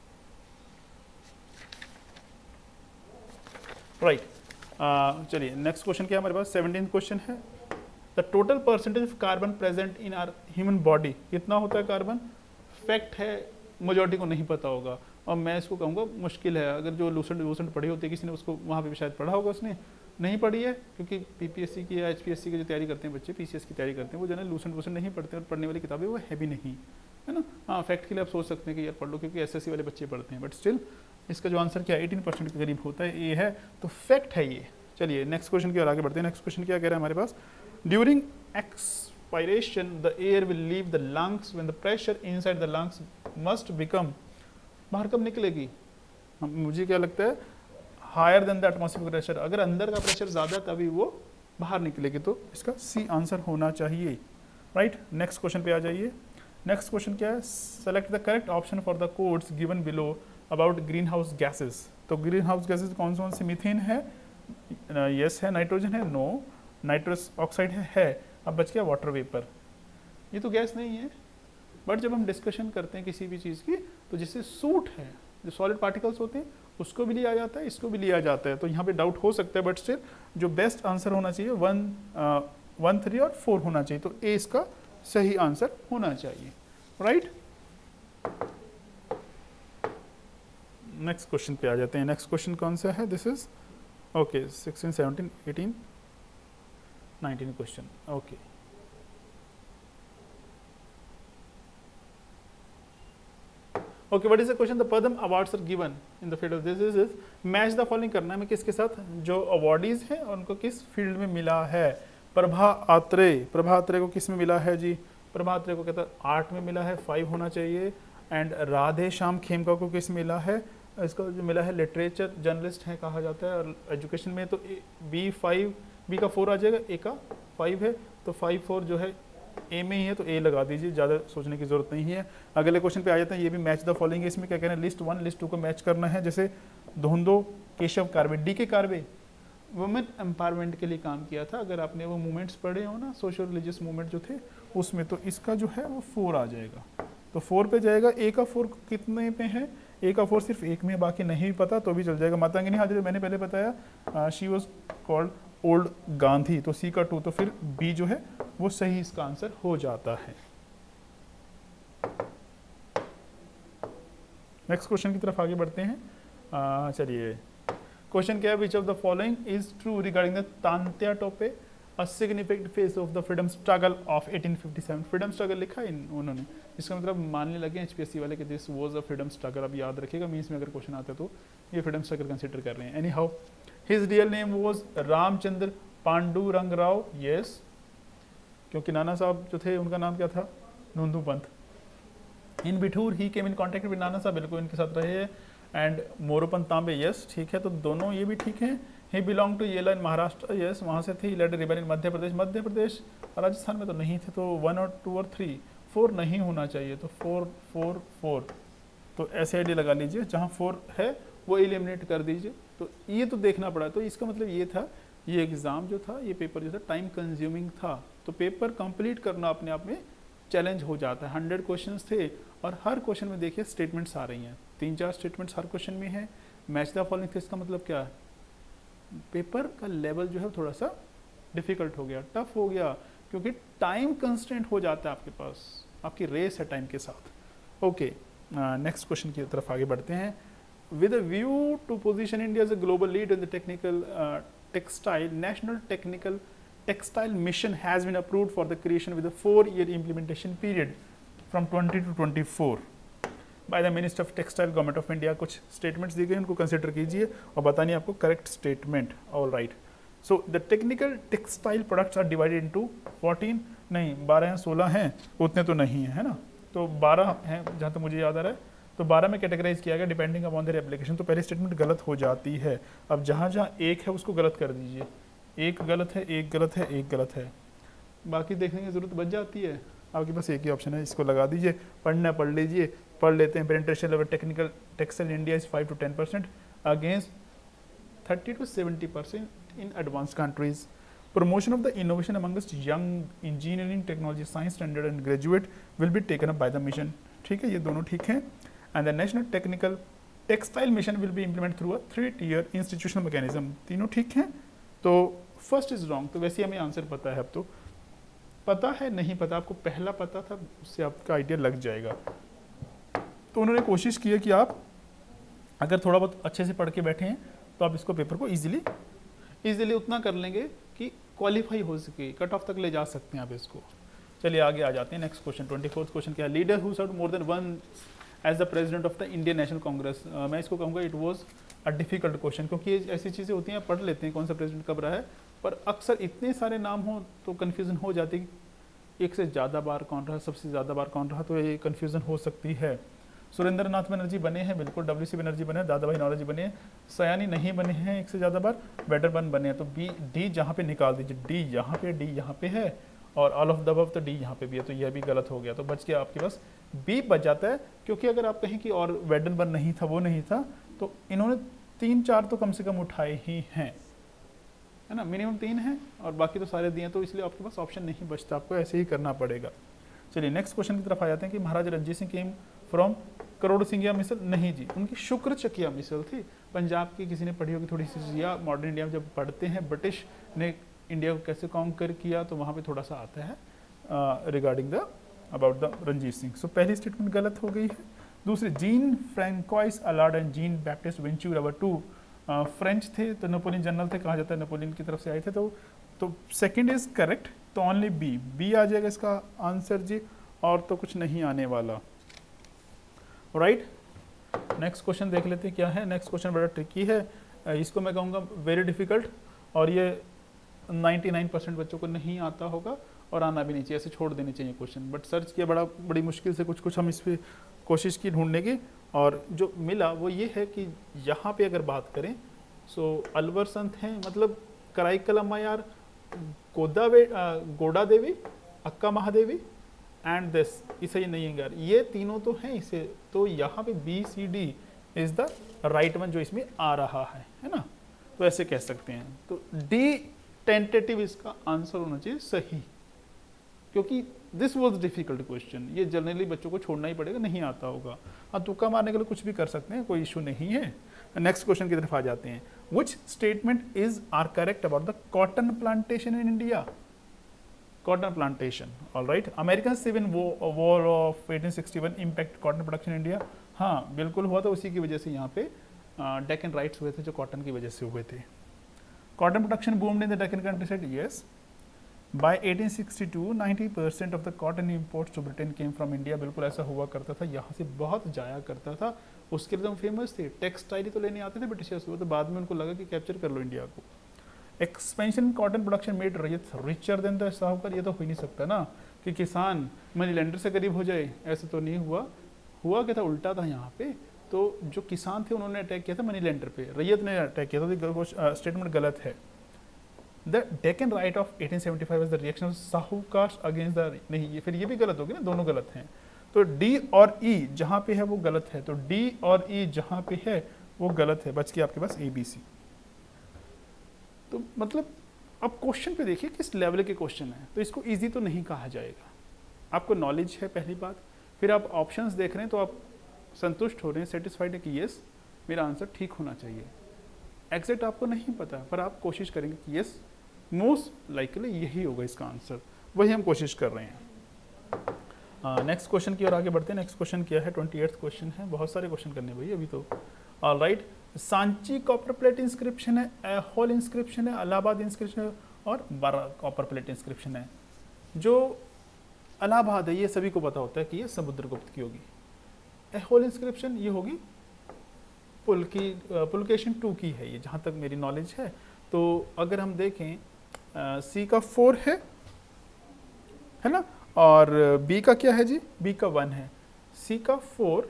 राइट right. चलिए नेक्स्ट क्वेश्चन क्या हमारे पास? सेवनटीन क्वेश्चन है। The total percentage of carbon present in our human body, कितना होता है कार्बन? फैक्ट है, मेजॉरिटी को नहीं पता होगा, और मैं इसको कहूँगा मुश्किल है। अगर जो लूसेंट वूसेंट पढ़ी होती है किसी ने, उसको वहाँ पे भी शायद पढ़ा होगा, उसने नहीं पढ़ी है, क्योंकि पीपीएससी की या एचपीएससी की जो तैयारी करते हैं बच्चे, पीसीएस की तैयारी करते हैं, वो जो है लूसेंट वूसेंट नहीं पढ़ते, और पढ़ने वाली किताबें वो है भी नहीं, है ना। हाँ फैक्ट के लिए आप सोच सकते हैं कि यार पढ़ लो, क्योंकि एसएससी वाले बच्चे पढ़ते हैं, बट स्टिल इसका जो आंसर क्या है एटीन परसेंट के करीब होता है, ये है, तो फैक्ट है ये। चलिए नेक्स्ट क्वेश्चन की ओर आगे बढ़ते हैं। नेक्स्ट क्वेश्चन क्या कह रहा है हमारे पास? During expiration the air will leave the lungs when the pressure inside the lungs must become, बाहर कब निकलेगी? मुझे क्या लगता है higher than the atmospheric pressure, अगर अंदर का प्रेशर ज्यादा तभी वो बाहर निकलेगी, तो इसका सी आंसर होना चाहिए, राइट। नेक्स्ट क्वेश्चन पे आ जाइए। नेक्स्ट क्वेश्चन क्या है? Select the correct option for the codes given below about greenhouse gases. तो ग्रीन हाउस गैसेज कौन कौन सी? मीथेन है, यस है, नाइट्रोजन है, नो, नाइट्रस ऑक्साइड है, है, अब बच गया वाटर वेपर। ये तो गैस नहीं है, बट जब हम डिस्कशन करते हैं किसी भी चीज़ की, तो जिससे सूट है, जो सॉलिड पार्टिकल्स होते हैं उसको भी लिया जाता है, इसको भी लिया जाता है, तो यहाँ पे डाउट हो सकता है, बट स्टिल जो बेस्ट आंसर होना चाहिए वन वन थ्री और फोर होना चाहिए, तो ए इसका सही आंसर होना चाहिए, राइट। नेक्स्ट क्वेश्चन पे आ जाते हैं। नेक्स्ट क्वेश्चन कौन सा है? This is okay sixteen seventeen eighteen nineteen question, okay. Okay what is the question? The Padma awards are given in the field of this is is match the following करना है हमें किसके साथ, जो अवार्डीज हैं उनको किस फील्ड में मिला है। प्रभा आत्रेय, प्रभा आत्रेय को किस में मिला है जी? प्रभा आत्रेय को कहता है आर्ट में मिला है, फाइव होना चाहिए। एंड राधे श्याम खेमका को किस मिला है? इसका जो मिला है लिटरेचर जर्नलिस्ट है कहा जाता है, और एजुकेशन में तो बी फाइव, बी का फोर आ जाएगा, ए का फाइव है, तो फाइव फोर जो है ए में ही है, तो ए लगा दीजिए, ज़्यादा सोचने की जरूरत नहीं है। अगले क्वेश्चन पे आ जाते हैं, ये भी मैच द फॉलोइंग है। इसमें क्या कह रहे हैं? लिस्ट वन लिस्ट टू को मैच करना है। जैसे धोंदो केशव कार्वे, डी के कार्वे वुमेन एम्पावरमेंट के लिए काम किया था, अगर आपने वो मूवमेंट्स पढ़े हो ना, सोशल रिलीजियस मूवमेंट जो थे उसमें, तो इसका जो है वो फोर आ जाएगा, तो फोर पे जाएगा। ए का फोर कितने पे है? ए का फोर सिर्फ एक में, बाकी नहीं पता तो भी चल जाएगा। मातंगिनी हाजरी मैंने पहले बताया, she was called old Gandhi, तो सी का टू, तो फिर बी जो है वो सही इसका आंसर हो जाता है। नेक्स्ट क्वेश्चन की तरफ आगे बढ़ते हैं। चलिए क्वेश्चन क्या है? Which of the following is true regarding the Tantya Tope, a significant phase of the freedom struggle of eighteen fifty seven. Freedom struggle लिखा है इन उन्होंने, इसका मतलब मानने लगे एचपीएससी वाले कि this was a freedom struggle. अब याद रखिएगा, मीन्स में अगर क्वेश्चन आता है तो ये फ्रीडम स्ट्रगल कंसिडर कर रहे हैं। Anyhow his real name was Ramchandra Pandurang Rao, yes, क्योंकि नाना साहब जो थे उनका नाम क्या था? Nondu Pant. In Bithur he came in contact with Nana Sahab, बिल्कुल इनके साथ रहे हैं। एंड मोरोपन तांबे, यस ठीक है, तो दोनों ये भी ठीक है। ही बिलोंग टू येला इन महाराष्ट्र, यस वहाँ से थे। Led ribbon in Madhya Pradesh, Madhya Pradesh Rajasthan में तो नहीं थे, तो वन और टू और थ्री, फोर नहीं होना चाहिए, तो फोर फोर फोर, तो ऐसे आइडिया लगा लीजिए, जहाँ फोर है वो एलिमिनेट कर दीजिए। तो ये तो देखना पड़ा, तो इसका मतलब ये था, ये एग्ज़ाम जो था, ये पेपर जो था टाइम कंज्यूमिंग था, तो पेपर कंप्लीट करना अपने आप में चैलेंज हो जाता है। हंड्रेड क्वेश्चंस थे और हर क्वेश्चन में देखिए स्टेटमेंट्स आ रही हैं, तीन चार स्टेटमेंट्स हर क्वेश्चन में है। मैच द फॉलोइंग थे, इसका मतलब क्या है, पेपर का लेवल जो है थोड़ा सा डिफिकल्ट हो गया, टफ हो गया, क्योंकि टाइम कंस्टेंट हो जाता है आपके पास, आपकी रेस है टाइम के साथ। ओके, नेक्स्ट क्वेश्चन की तरफ आगे बढ़ते हैं। With a view to position India as a global lead in the technical textile, national technical textile mission has been approved for the creation with a four year implementation period from twenty to twenty four by the minister of textile government of India. कुछ statements दी गई, उनको consider कीजिए और बतानी आपको correct statement. All right, so the technical textile products are divided into fourteen, नहीं बारह हैं, सोलह हैं, उतने तो नहीं है, है ना, तो बारह हैं जहाँ तक तो मुझे याद आ रहा है, तो बारह में कैटेगराइज किया गया डिपेंडिंग अपॉन देयर एप्लीकेशन। तो पहली स्टेटमेंट गलत हो जाती है। अब जहाँ जहाँ एक है उसको गलत कर दीजिए, एक गलत है, एक गलत है, एक गलत है, बाकी देखने की जरूरत बच जाती है। आपके पास एक ही ऑप्शन है, इसको लगा दीजिए, पढ़ना पढ़ लीजिए, पढ़ लेते हैं। Penetration level technical textile India is five to ten percent against thirty to seventy percent in advance countries. Promotion of the innovation amongst young engineering, technology, science standard and graduate will be taken up by the mission. ठीक है, ये दोनों ठीक हैं। And the national technical textile mission will be implemented through a three-tier institutional mechanism. तीनों ठीक हैं। तो first is wrong, तो वैसे हमें आंसर पता है। अब तो पता है, नहीं पता, आपको पहला पता था, उससे आपका आइडिया लग जाएगा। तो उन्होंने कोशिश की है कि आप अगर थोड़ा बहुत अच्छे से पढ़ के बैठे हैं तो आप इसको पेपर को इजीली इजीली उतना कर लेंगे कि क्वालिफाई हो सके, कट ऑफ तक ले जा सकते हैं आप इसको। चलिए आगे आ जाते हैं। Next question, twenty fourth question क्या है, leader who served more than one as the president of the Indian National Congress. मैं इसको कहूँगा it was a difficult question, क्योंकि ये ऐसी चीज़ें होती हैं, पढ़ लेते हैं कौन सा प्रेसिडेंट कब रहा है, पर अक्सर इतने सारे नाम हों तो कन्फ्यूज़न हो जाती है, एक से ज़्यादा बार कौन रहा, सबसे ज़्यादा बार कौन रहा, तो ये कन्फ्यूज़न हो सकती है। सुरेंद्र नाथ बनर्जी बने हैं, बिल्कुल, डब्ल्यू सी बनर्जी बने हैं, दादा भाई नौरोजी बने हैं, सयानी नहीं बने हैं एक से ज़्यादा बार, वेटरबर्न बने हैं, तो बी डी जहाँ पे निकाल दीजिए, डी यहाँ पे, डी यहाँ पे है, और ऑल ऑफ द अबव तो डी यहाँ पे भी है, तो यह भी गलत हो गया, तो बच गया आपके पास बी बच जाता है। क्योंकि अगर आप कहें कि और वेटरबर्न नहीं था, वो नहीं था, तो इन्होंने तीन चार तो कम से कम उठाए ही हैं, है ना, मिनिमम तीन है और बाकी तो सारे दिए, तो इसलिए आपके पास ऑप्शन नहीं बचता, आपको ऐसे ही करना पड़ेगा। चलिए नेक्स्ट क्वेश्चन की तरफ आ जाते हैं कि महाराजा रंजीत सिंह केम फ्रॉम करोड़ सिंघिया मिसल, नहीं जी, उनकी शुक्र चकिया मिसल थी। पंजाब की किसी ने पढ़ी होगी थोड़ी सी, या मॉडर्न इंडिया में जब पढ़ते हैं ब्रिटिश ने इंडिया को कैसे कॉन्कर किया, तो वहाँ पे थोड़ा सा आता है regarding the about the Ranjit Singh. So पहली स्टेटमेंट गलत हो गई है। दूसरी, Jean Francois Allard and Jean Baptiste Ventura were two French थे, तो नेपोलियन जनरल थे, कहा जाता है नेपोलियन की तरफ से आए थे, तो तो सेकंड इज करेक्ट, तो ओनली बी बी आ जाएगा इसका आंसर जी, और तो कुछ नहीं आने वाला। राइट, नेक्स्ट क्वेश्चन देख लेते हैं क्या है। नेक्स्ट क्वेश्चन बड़ा ट्रिकी है, इसको मैं कहूँगा वेरी डिफिकल्ट, और ये निन्यानवे परसेंट बच्चों को नहीं आता होगा और आना भी नहीं चाहिए, ऐसे छोड़ देने चाहिए क्वेश्चन, बट सर्च किया बड़ा बड़ी मुश्किल से कुछ कुछ हम इस पर कोशिश की ढूंढने की, और जो मिला वो ये है कि यहाँ पे अगर बात करें, सो अलवर संत हैं, मतलब कराईकल अम्मायार, गोदा वे गोडा देवी, अक्का महादेवी एंड दिस, इसे ही नहीं है यार, ये तीनों तो हैं इसे, तो यहाँ पे B C D is the right one जो इसमें आ रहा है, है ना, तो ऐसे कह सकते हैं। तो डी टेंटेटिव इसका आंसर होना चाहिए सही, क्योंकि दिस वॉज डिफिकल्ट क्वेश्चन, ये जनरली बच्चों को छोड़ना ही पड़ेगा, नहीं आता होगा। हाँ, तुक्का मारने के लिए कुछ भी कर सकते हैं, कोई इशू नहीं है। नेक्स्ट क्वेश्चन की तरफ आ जाते हैं। Which statement is are correct about the cotton plantation in India? Cotton plantation, all right. American civil war of eighteen sixty one impact cotton production in India, हाँ बिल्कुल हुआ था, उसी की वजह से यहाँ पे डेक्कन राइट्स हुए थे जो कॉटन की वजह से हुए थे। Cotton production boomed in the Deccan countryside, yes. By eighteen sixty two ninety percent of the cotton imports to Britain came from India, बिल्कुल ऐसा हुआ करता था, यहाँ से बहुत जाया करता था, उसके लिए तो फेमस थे, टेक्सटाइल तो लेने आते थे ब्रिटिशर्स, वो तो बाद में उनको लगा कि कैप्चर कर लो इंडिया को। Expansion cotton production made ryot richer than the sahukar, ये तो हो ही नहीं सकता ना कि किसान मनी लेंडर से करीब हो जाए, ऐसा तो नहीं हुआ, हुआ क्या था, उल्टा था यहाँ पे। तो जो किसान थे उन्होंने अटैक किया था मनी लेंडर पे, रैयत ने अटैक किया था, तो स्टेटमेंट गलत है। The Deccan riot of eighteen seventy five is the reaction of sahukar against the, नहीं ये फिर ये भी गलत होगी ना, दोनों गलत हैं। तो डी और ई e जहाँ पे है वो गलत है, तो डी और ई e जहाँ पे है वो गलत है, बच गया आपके पास ए बी सी। तो मतलब अब क्वेश्चन पे देखिए किस लेवल के क्वेश्चन है, तो इसको इजी तो नहीं कहा जाएगा। आपको नॉलेज है पहली बात, फिर आप ऑप्शंस देख रहे हैं तो आप संतुष्ट हो रहे हैं, सेटिस्फाइड है कि यस मेरा आंसर ठीक होना चाहिए। एग्जैक्ट आपको नहीं पता, पर आप कोशिश करेंगे कि यस मोस्ट लाइकली यही होगा इसका आंसर, वही हम कोशिश कर रहे हैं। नेक्स्ट uh, क्वेश्चन की ओर आगे बढ़ते हैं। नेक्स्ट क्वेश्चन क्या है, ट्वेंटी एट्थ क्वेश्चन है, बहुत सारे क्वेश्चन करने भाई अभी तो। All right, Sanchi copper plate inscription है, एहोल इंस्क्रिप्शन है, इलाहाबाद इंस्क्रिप्शन है और बारह कॉपर प्लेट इंस्क्रिप्शन है। जो इलाहाबाद है ये सभी को पता होता है कि ये समुद्रगुप्त की होगी। एहोल इंस्क्रिप्शन ये होगी पुल की, पुलकेशन टू की है ये, जहाँ तक मेरी नॉलेज है। तो अगर हम देखें सी का फोर है है ना, और बी का क्या है जी, बी का वन है, सी का फोर,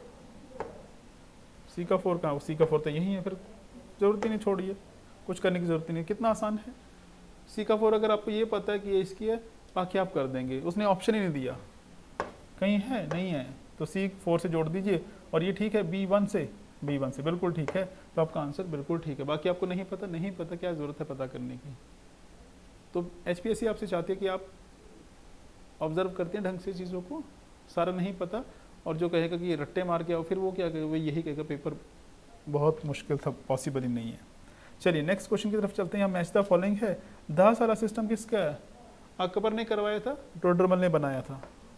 सी का फोर कहाँ, सी का फोर तो यही है, फिर जरूरत ही नहीं, छोड़िए कुछ करने की जरूरत ही नहीं, कितना आसान है। सी का फोर अगर आपको ये पता है कि ये इसकी है, बाकी आप कर देंगे, उसने ऑप्शन ही नहीं दिया, कहीं है नहीं है, तो सी फोर से जोड़ दीजिए, और ये ठीक है बी वन से, बी वन से बिल्कुल ठीक है, तो आपका आंसर बिल्कुल ठीक है। बाकी आपको नहीं पता, नहीं पता, क्या ज़रूरत है पता करने की। तो एच पी एस सी आपसे चाहती है कि आप ऑब्जर्व करते हैं ढंग से चीज़ों को, सारा नहीं पता, और जो कहेगा कि ये रट्टे मार के आओ, फिर वो क्या कहेगा, वो यही कहेगा पेपर बहुत मुश्किल था, पॉसिबल ही नहीं है। चलिए नेक्स्ट क्वेश्चन की तरफ चलते हैं। मैच द फॉलोइंग है, दस सारा सिस्टम किसका है, अकबर ने करवाया था, टोडरमल ने बनाया था,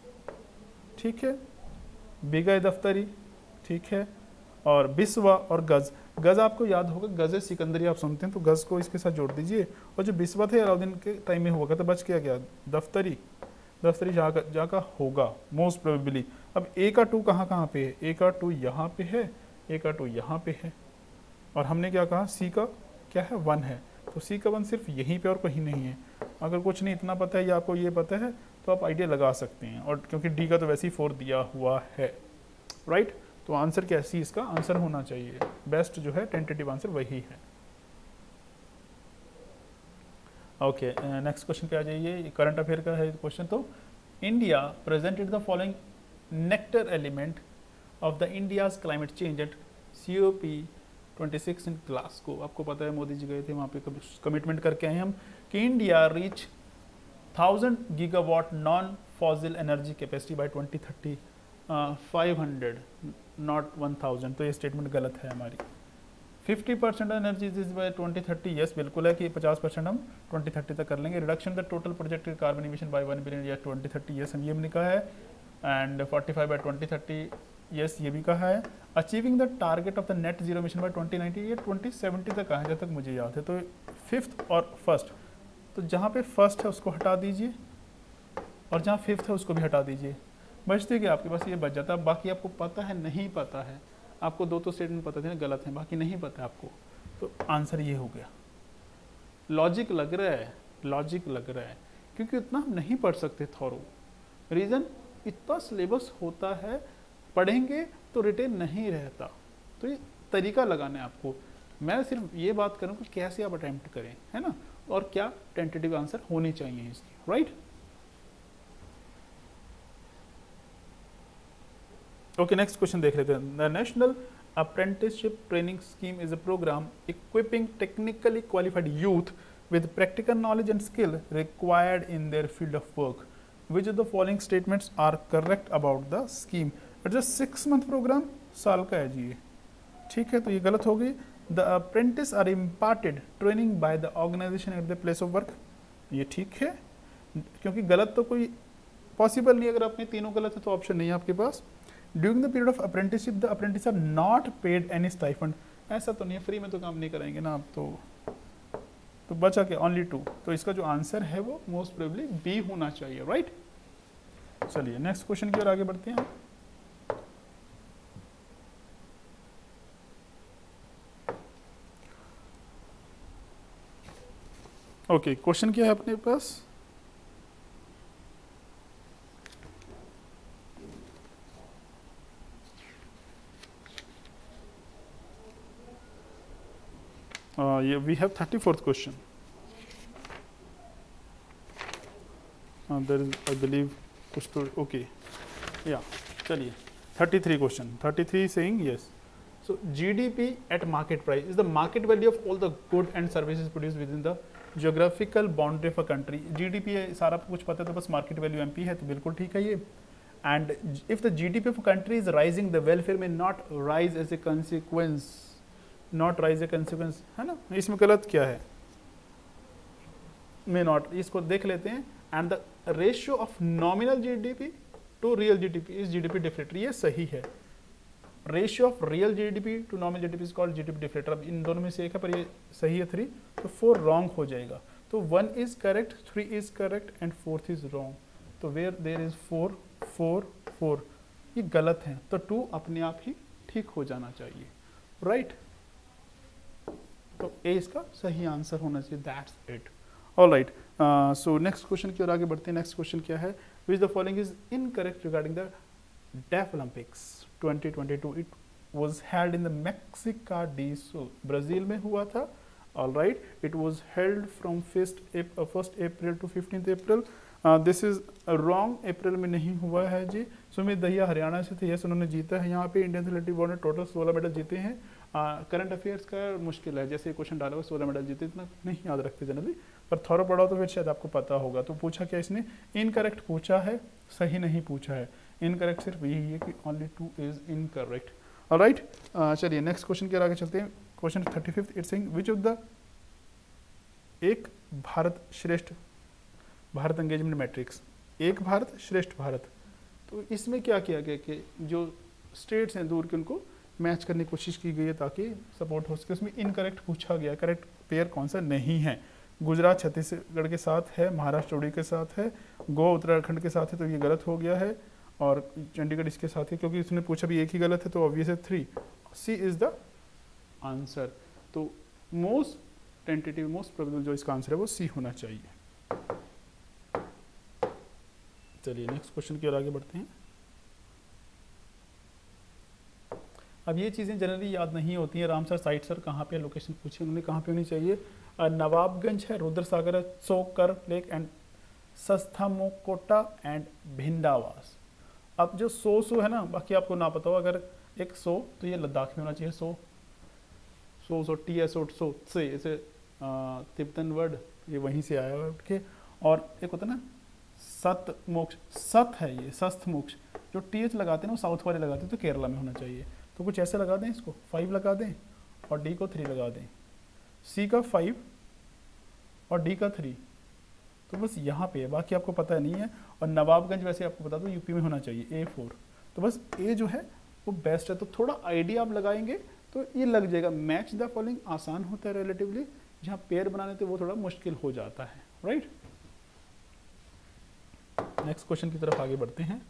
ठीक है। बीगा दफ्तरी, ठीक है, और बिस्वा और गज, गज आपको याद होगा, गज सिकंदरी आप सुनते हैं, तो गज को इसके साथ जोड़ दीजिए, और जो बिस्वा थे अलाउद्दीन के टाइम में हुआ था, तो बच क्या गया, दफ्तरी, दफ्तरी जहाँ का जहाँ का होगा मोस्ट प्रोबेबली। अब ए का टू कहाँ कहाँ पे है, ए का टू यहाँ पे है, ए का टू यहाँ पे है, और हमने क्या कहा सी का क्या है, वन है, तो सी का वन सिर्फ यहीं पे और कहीं नहीं है। अगर कुछ नहीं इतना पता है या आपको ये पता है तो आप आइडिया लगा सकते हैं, और क्योंकि डी का तो वैसे ही फोर दिया हुआ है, राइट। तो आंसर क्या है, सी इसका आंसर होना चाहिए, बेस्ट जो है टेंटेटिव आंसर वही है। ओके नेक्स्ट क्वेश्चन पे आ जाइए, करंट अफेयर का है क्वेश्चन। तो India presented the following nectar element of the India's climate change at C O P twenty six in Glasgow. आपको पता है मोदी जी गए थे वहाँ पे, कमिटमेंट करके आए हम कि India reach thousand gigawatt non fossil energy capacity by twenty thirty, five hundred not one thousand. तो ये स्टेटमेंट गलत है हमारी। Fifty percent energy is by twenty thirty, yes बिल्कुल है कि पचास परसेंट हम ट्वेंटी थर्टी तक कर लेंगे। Reduction the total projected carbon emission by one billion, yes twenty thirty, yes हम ये भी लिखा है। And forty five by twenty thirty, yes ये भी कहा है। Achieving the target of the net zero mission by twenty ninety, ये ट्वेंटी सेवेंटी तक कहा है जब तक मुझे याद है। तो फिफ्थ और फर्स्ट, तो जहाँ पे फर्स्ट है उसको हटा दीजिए, और जहाँ फिफ्थ है उसको भी हटा दीजिए, बचते कि आपके पास ये बच जाता है। बाकी आपको पता है नहीं पता है, आपको दो तो स्टेटमेंट पता थे ना गलत है, बाकी नहीं पता है आपको, तो आंसर ये हो गया। लॉजिक लग रहा है, लॉजिक लग रहा है, क्योंकि इतना हम नहीं पढ़ सकते थॉरो। रीज़न इतना सिलेबस होता है, पढ़ेंगे तो रिटेन नहीं रहता, तो ये तरीका लगाना है आपको। मैं सिर्फ ये बात करूँ कि कैसे आप अटेम्प्ट करें, है ना, और क्या टेंटेटिव आंसर होने चाहिए इसकी, राइट। ओके नेक्स्ट क्वेश्चन देख लेते हैं। The national apprenticeship training scheme is a programme equipping technically qualified youth with practical knowledge and skill required in their field of work. Which of the following statements are correct about the scheme? It's a six month program, साल का है जी ये, ठीक है, तो ये गलत हो गई। The apprentice are imparted training by the organization at the place of work, ये ठीक है, क्योंकि गलत तो कोई पॉसिबल नहीं, अगर आपने तीनों गलत है तो ऑप्शन नहीं है आपके पास। During the period of apprenticeship the apprentices are not paid any stipend, ऐसा तो नहीं है, फ्री में तो काम नहीं कराएंगे ना आप, तो तो बचा के ओनली टू, तो इसका जो आंसर है वो मोस्ट प्रोबेबली बी होना चाहिए, राइट। चलिए नेक्स्ट क्वेश्चन की ओर आगे बढ़ते हैं। ओके okay, क्वेश्चन क्या है अपने पास, Uh, yeah, we have thirty-fourth question. Uh, there is, I believe, कुछ तो okay. Yeah, चलिए. thirty-three question. thirty-three saying yes. So G D P at market price is the market value of all the good and services produced within the geographical boundary of a country. G D P है, सारा कुछ पता है तो बस market value M P है तो बिल्कुल ठीक है ये. And if the G D P of a country is rising, the welfare may not rise as a consequence. Not rise a consequence, है ना? इसमें गलत क्या है? May not. इसको देख लेते हैं. And the ratio of nominal G D P to real G D P is G D P deflator. ये सही है. Ratio of real G D P to nominal G D P is called G D P deflator. अब इन दोनों में से एक है पर ये सही है थ्री, तो फोर रॉन्ग हो जाएगा. तो one is correct, three is correct and fourth is wrong. तो where there is four, four, four, ये गलत है. तो टू अपने आप ही ठीक हो जाना चाहिए. Right right? तो ए इसका सही आंसर होना चाहिए. That's it. All right. So next question की ओर आगे बढ़ते हैं. नेक्स्ट क्वेश्चन क्या है? Which the following is incorrect regarding the deaf Olympics twenty twenty-two. It was held in the Mexico do Sul, Brazil में हुआ था. All right. It was held from first April to fifteenth April. Uh, this is wrong. अप्रैल में नहीं हुआ है जी. सुमित दहिया हरियाणा से थे. Yes, उन्होंने जीता है. यहाँ पे इंडियन एथलेटिक बोर्ड ने टोटल सोलह मेडल जीते हैं. करंट uh, अफेयर्स का मुश्किल है, जैसे क्वेश्चन डाला हुआ सोलह मेडल जीते, इतना नहीं याद रखते जनरली, पर थोड़ा पढ़ा तो फिर शायद आपको पता होगा. तो पूछा क्या इसने? इनकरेक्ट पूछा है, सही नहीं पूछा है. इनकरेक्ट सिर्फ यही है कि only two is incorrect. All right. चलिए नेक्स्ट क्वेश्चन के आगे चलते हैं. Question thirty fifth. It's saying which of the Ek Bharat श्रेष्ठ भारत एंगेजमेंट मैट्रिक्स. एक भारत श्रेष्ठ भारत. तो इसमें क्या किया गया कि जो स्टेट्स हैं दूर के उनको मैच करने की कोशिश की गई है ताकि सपोर्ट हो सके. उसमें इनकरेक्ट पूछा गया. करेक्ट पेयर कौन सा नहीं है? गुजरात छत्तीसगढ़ के साथ है, महाराष्ट्र उड़ी के साथ है, गोवा उत्तराखंड के साथ है, तो ये गलत हो गया है. और चंडीगढ़ इसके साथ है, क्योंकि इसने पूछा भी एक ही गलत है तो ऑब्वियस है three. C is the answer. तो मोस्ट टेंटेटिव मोस्ट प्रोबेबल जो इसका आंसर है वो सी होना चाहिए. चलिए नेक्स्ट क्वेश्चन की ओर आगे बढ़ते हैं. अब ये चीज़ें जनरली याद नहीं होती हैं. राम सर, साइट सर कहाँ पे लोकेशन पूछी उन्होंने, कहाँ पे होनी चाहिए? नवाबगंज है, रुद्र सागर है, Chokar lake and Sasthamkotta and Bhindawas. अब जो सो सो है ना, बाकी आपको ना पता हो, अगर एक सो तो ये लद्दाख में होना चाहिए. सो सो सो टी एस ओ सो से इसे तिब्बतन वर्ड ये वहीं से आया हुआ उठ के. और एक होता है ना सत मोक्ष, सत है ये, सस्थ मोक्ष. जो टी एच लगाते हैं ना साउथ वाले लगाते हैं, तो केरला में होना चाहिए. तो कुछ ऐसे लगा दें, इसको फाइव लगा दें और डी को थ्री लगा दें. सी का फाइव और डी का थ्री, तो बस यहाँ पे है, बाकी आपको पता नहीं है. और नवाबगंज वैसे आपको बता दो यूपी में होना चाहिए, ए फोर. तो बस ए जो है वो बेस्ट है. तो थोड़ा आइडिया आप लगाएंगे तो ये लग जाएगा. मैच द फॉलोइंग आसान होता है रिलेटिवली, जहाँ पेयर बनाने थे वो थोड़ा मुश्किल हो जाता है. राइट. नेक्स्ट क्वेश्चन की तरफ आगे बढ़ते हैं.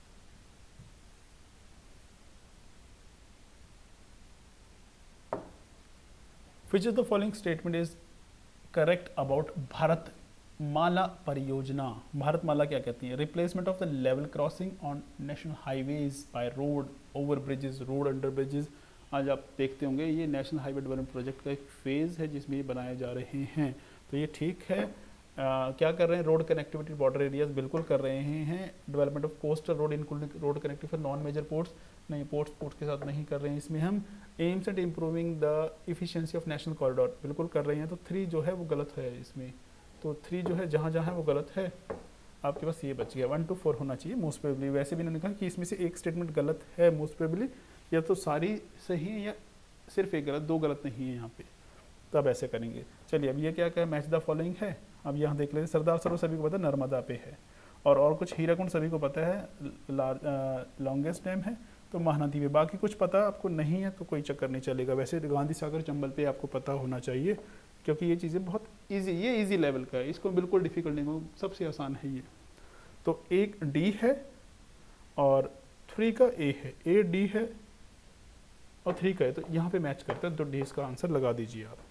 Which of the following statement is correct about Bharat माला परियोजना? भारत माला क्या कहती है? Replacement of the level crossing on national highways by road, over bridges, road under bridges. आज आप देखते होंगे ये नेशनल हाईवे डेवलपमेंट प्रोजेक्ट का एक फेज़ है जिसमें ये बनाए जा रहे हैं. तो ये ठीक है. आ, क्या कर रहे हैं? रोड कनेक्टिविटी बॉर्डर एरियाज बिल्कुल कर रहे हैं. Development of coastal road including road connectivity for non major ports, नहीं, पोर्ट्स पोर्ट्स के साथ नहीं कर रहे हैं इसमें हम. Aims at improving the efficiency of national corridor बिल्कुल कर रहे हैं. तो थ्री जो है वो गलत है इसमें. तो थ्री जो है जहाँ जहाँ है वो गलत है. आपके पास ये बच गया. वन टू फोर होना चाहिए मोस्ट प्रोबेबली. वैसे भी इन्होंने कहा कि इसमें से एक स्टेटमेंट गलत है मोस्ट प्रोबेबली, या तो सारी सही है या सिर्फ एक गलत, दो गलत नहीं है यहाँ पे. तब ऐसे करेंगे. चलिए अब ये क्या क्या मैच द फॉलोइंग है. अब यहाँ देख लेते. सरदार सरोवर सभी को पता है नर्मदा पे है, और और कुछ हीराकुंड सभी को पता है लॉन्गेस्ट डैम है, तो महानदी पे. बाकी कुछ पता आपको नहीं है तो कोई चक्कर नहीं चलेगा. वैसे गांधी सागर चंबल पे आपको पता होना चाहिए, क्योंकि ये चीज़ें बहुत इजी, ये इजी लेवल का है, इसको बिल्कुल डिफिकल्ट नहीं हो, सबसे आसान है ये. तो एक डी है और थ्री का ए है, ए डी है और थ्री का है, तो यहाँ पे मैच करता है. तो डी इसका आंसर लगा दीजिए आप.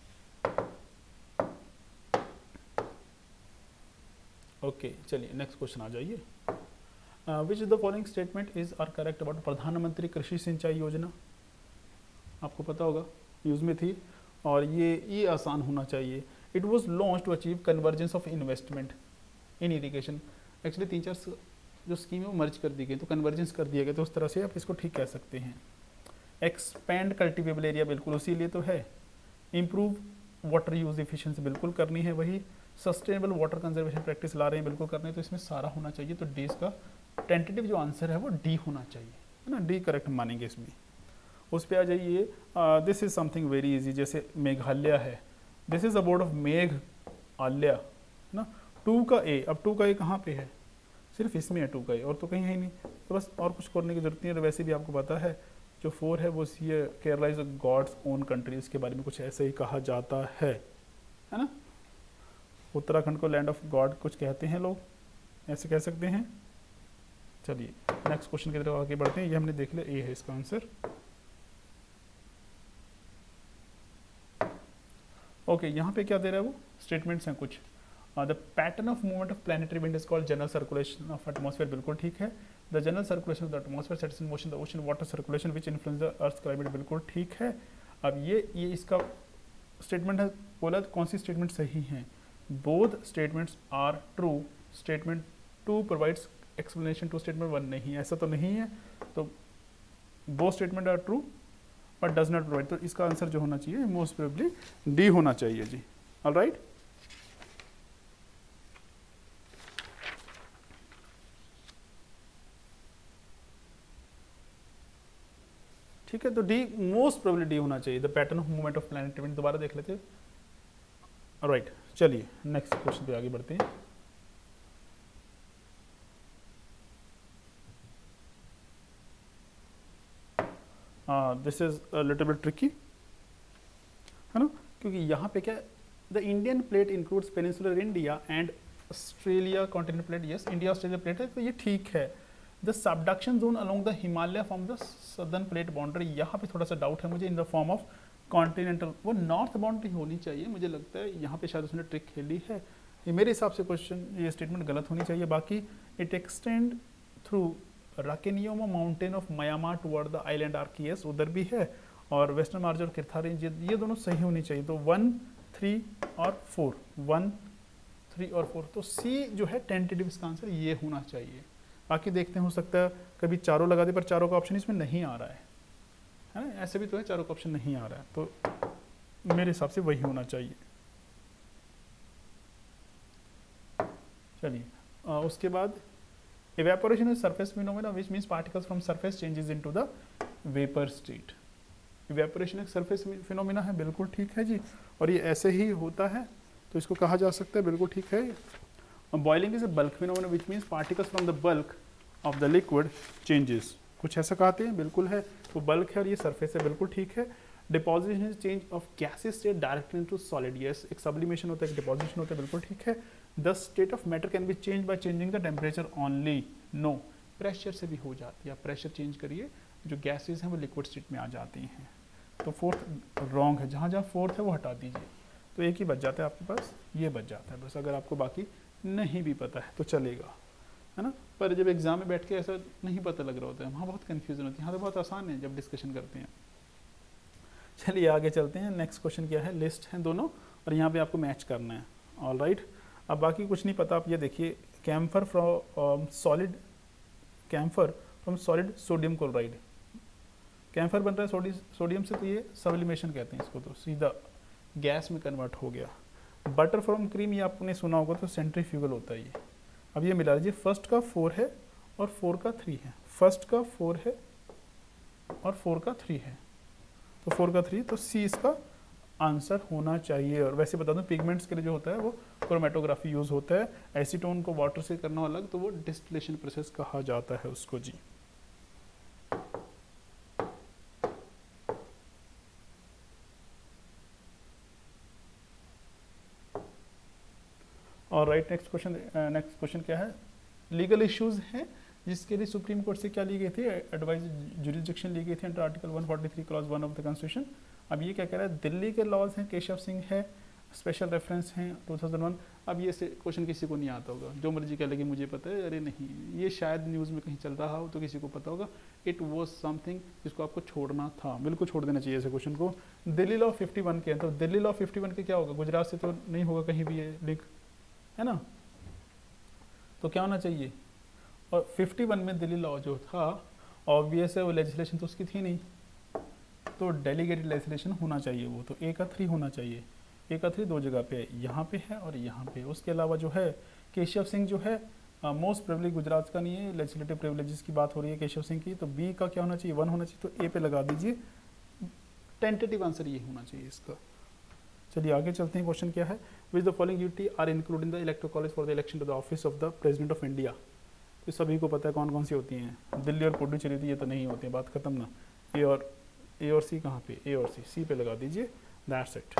ओके okay, चलिए नेक्स्ट क्वेश्चन आ जाइए. Which is the following statement is are correct about Pradhan Mantri Krishi सिंचाई योजना? आपको पता होगा, यूज में थी. और ये ये आसान होना चाहिए। It was launch to achieve convergence of investment in irrigation. Actually तीन चार जो स्कीम है वो मर्ज कर दी गई, तो कन्वर्जेंस कर दिया गया, तो उस तरह से आप इसको ठीक कह सकते हैं। एक्सपेंड कल्टिवेबल एरिया, बिल्कुल उसी लिए तो है। इम्प्रूव वाटर यूज एफिशिएंसी, बिल्कुल करनी है वही। सस्टेनेबल वाटर कंजर्वेशन प्रैक्टिस ला रहे हैं, बिल्कुल करनी है, तो इसमें सारा होना चाहिए। तो डी इसका टेंटेटिव जो आंसर है वो डी होना चाहिए, है ना, डी करेक्ट मानेंगे इसमें। उस पर आ जाइए, this is something very easy, जैसे मेघालय है, दिस इज अबाउट ऑफ मेघ आल्या, है ना। टू का ए, अब टू का ए कहाँ पे है, सिर्फ इसमें है टू का ए, और तो कहीं है ही नहीं, तो बस और कुछ करने की जरूरत नहीं है। वैसे भी आपको पता है जो फोर है वो सी है, Kerala is God's own country, इसके बारे में कुछ ऐसे ही कहा जाता है, है ना। उत्तराखंड को लैंड ऑफ गॉड कुछ कहते हैं लोग, ऐसे कह सकते हैं। चलिए नेक्स्ट क्वेश्चन की तरफ आगे बढ़ते हैं। ये हमने देख लिया, ए है इसका आंसर। ओके okay, यहाँ पे क्या दे रहा है वो स्टेटमेंट्स हैं कुछ। The pattern of movement of planetary wind is called general circulation of atmosphere, बिल्कुल ठीक है। The general circulation of the atmosphere sets in motion the ocean water circulation which influence the earth climate, बिल्कुल ठीक है। अब ये ये इसका स्टेटमेंट है, बोला तो कौन सी स्टेटमेंट सही है। Both statements are true, statement two provides explanation to statement one नहीं, ऐसा तो नहीं है। तो both statement are true but does not provide, तो इसका आंसर जो होना चाहिए मोस्ट प्रोबेबली डी होना चाहिए जी। ऑल राइट, ठीक है, तो डी मोस्ट प्रोबेबली डी होना चाहिए, the pattern of movement of planetary wind. दोबारा देख लेते हैं। Right right. चलिए नेक्स्ट क्वेश्चन पे आगे बढ़ते हैं। This is a little bit tricky, है ना, क्योंकि यहाँ पे क्या, the Indian plate includes peninsular India and Australia continental plate, yes India Australia plate है, तो ये ठीक है। The subduction zone along the Himalaya from the southern plate boundary, यहाँ पे थोड़ा सा डाउट है मुझे, in the form of continental, वो नॉर्थ बाउंड्री होनी चाहिए मुझे लगता है, यहाँ पे शायद उसने ट्रिक खेली है। ये मेरे हिसाब से क्वेश्चन, ये स्टेटमेंट गलत होनी चाहिए। बाकी it extend through Arakan Yoma mountain of Myanmar toward the island arcs, उधर भी है, और वेस्टर्न मार्ज और किरथा रेंज, ये दोनों सही होनी चाहिए। तो वन थ्री और फोर, वन थ्री और फोर, तो सी जो है टेंटेटिव इसका आंसर ये होना चाहिए। बाकी देखते हैं, हो सकता है कभी चारों लगा दे, पर चारों का ऑप्शन इसमें नहीं आ रहा है, है ना, ऐसे भी तो है चारों का ऑप्शन नहीं आ रहा है, तो मेरे हिसाब से वही होना चाहिए। चलिए उसके बाद evaporation is surface phenomena which means particles from surface changes into the vapor state। evaporation एक surface phenomena है, बिल्कुल ठीक है जी, और ये ऐसे ही होता है, तो इसको कहा जा सकता है, बिल्कुल ठीक है। boiling is a bulk phenomena which means particles from the bulk of the liquid changes, कुछ ऐसा कहते हैं, बिल्कुल है, तो बल्क है और ये सरफेस है, बिल्कुल ठीक है। Deposition is change of gases state directly into solid, yes एक सब्लिमेशन होता है, एक डिपोजिशन होता है, बिल्कुल ठीक है। The state of matter can be change by changing the temperature only, no pressure से भी हो जाती है, आप प्रेशर चेंज करिए, जो गैसेज हैं वो लिक्विड स्टेट में आ जाती हैं। तो फोर्थ रॉन्ग है, जहाँ जहाँ फोर्थ है वो हटा दीजिए, तो एक ही बच जाता है आपके पास, ये बच जाता है बस, अगर आपको बाकी नहीं भी पता है तो चलेगा, है ना। पर जब एग्जाम में बैठ के ऐसा नहीं पता लग रहा होता है, वहाँ बहुत कन्फ्यूजन होती है, यहाँ तो बहुत आसान है जब डिस्कशन करते हैं। चलिए आगे चलते हैं। नेक्स्ट क्वेश्चन क्या है, लिस्ट है दोनों और यहाँ पे आपको मैच करना है। ऑल राइट, अब बाकी कुछ नहीं पता, आप ये देखिए, camphor from solid, camphor from solid sodium chloride, camphor बन रहा है सोडियम से, तो ये सब्लिमेशन कहते हैं इसको, तो सीधा गैस में कन्वर्ट हो गया। बटर फ्रॉम क्रीम, ये आपने सुना होगा, तो सेंट्रीफ्यूगल होता है ये। अब ये मिला लीजिए, फर्स्ट का फोर है और फोर का थ्री है, फर्स्ट का फोर है और फोर का थ्री है, तो फोर का थ्री, तो सी इसका आंसर होना चाहिए। और वैसे बता दूं, पिगमेंट्स के लिए जो होता है वो क्रोमेटोग्राफी यूज होता है, एसीटोन को वाटर से करना अलग, तो वो डिस्टिलेशन प्रोसेस कहा जाता है उसको जी। और right, next question, next question क्या है, लीगल इश्यूज हैं जिसके लिए सुप्रीम कोर्ट से क्या ली गई थी, एडवाइस जुरिस्डिक्शन ली गई थी under article one forty three clause one of the constitution. अब ये क्या कह रहा है, दिल्ली के लॉज हैं, केशव सिंह है, स्पेशल रेफरेंस हैं टू थाउजेंड वन। अब ये क्वेश्चन किसी को नहीं आता होगा, जो मर्जी कह लेगी मुझे पता है, अरे नहीं, ये शायद न्यूज़ में कहीं चल रहा हो तो किसी को पता होगा। इट वॉज समथिंग जिसको आपको छोड़ना था, बिल्कुल छोड़ देना चाहिए ऐसे क्वेश्चन को। दिल्ली लॉ फिफ्टी वन के, तो दिल्ली लॉ फिफ्टी वन के क्या होगा, गुजरात से तो नहीं होगा कहीं भी ये लिंक, है ना। तो क्या होना चाहिए, और फिफ्टी वन में दिल्ली लॉ जो था ऑब्वियस है वो लेजिस्लेशन तो उसकी थी नहीं, तो डेलीगेटेड लेजिस्लेशन होना चाहिए वो, तो ए का थ्री होना चाहिए। ए का थ्री दो जगह पे है, यहाँ पे है और यहाँ पे। उसके अलावा जो है केशव सिंह जो है मोस्ट प्रिविलेज गुजरात का नहीं है, लेजिस्लेटिव प्रिविलेजेस की बात हो रही है केशव सिंह की, तो बी का क्या होना चाहिए, वन होना चाहिए, तो ए पे लगा दीजिए। टेंटेटिव आंसर ये होना चाहिए इसका। चलिए आगे चलते हैं, क्वेश्चन क्या है, which the following duty are include in the electoral college for the election to the office of the president of India. तो सभी को पता है कौन कौन सी होती हैं, दिल्ली और पुडुचेरी थी, ये तो नहीं होती है, बात खत्म ना। ए और ए और सी कहाँ पे, ए और सी, सी पे लगा दीजिए, दैट्स इट।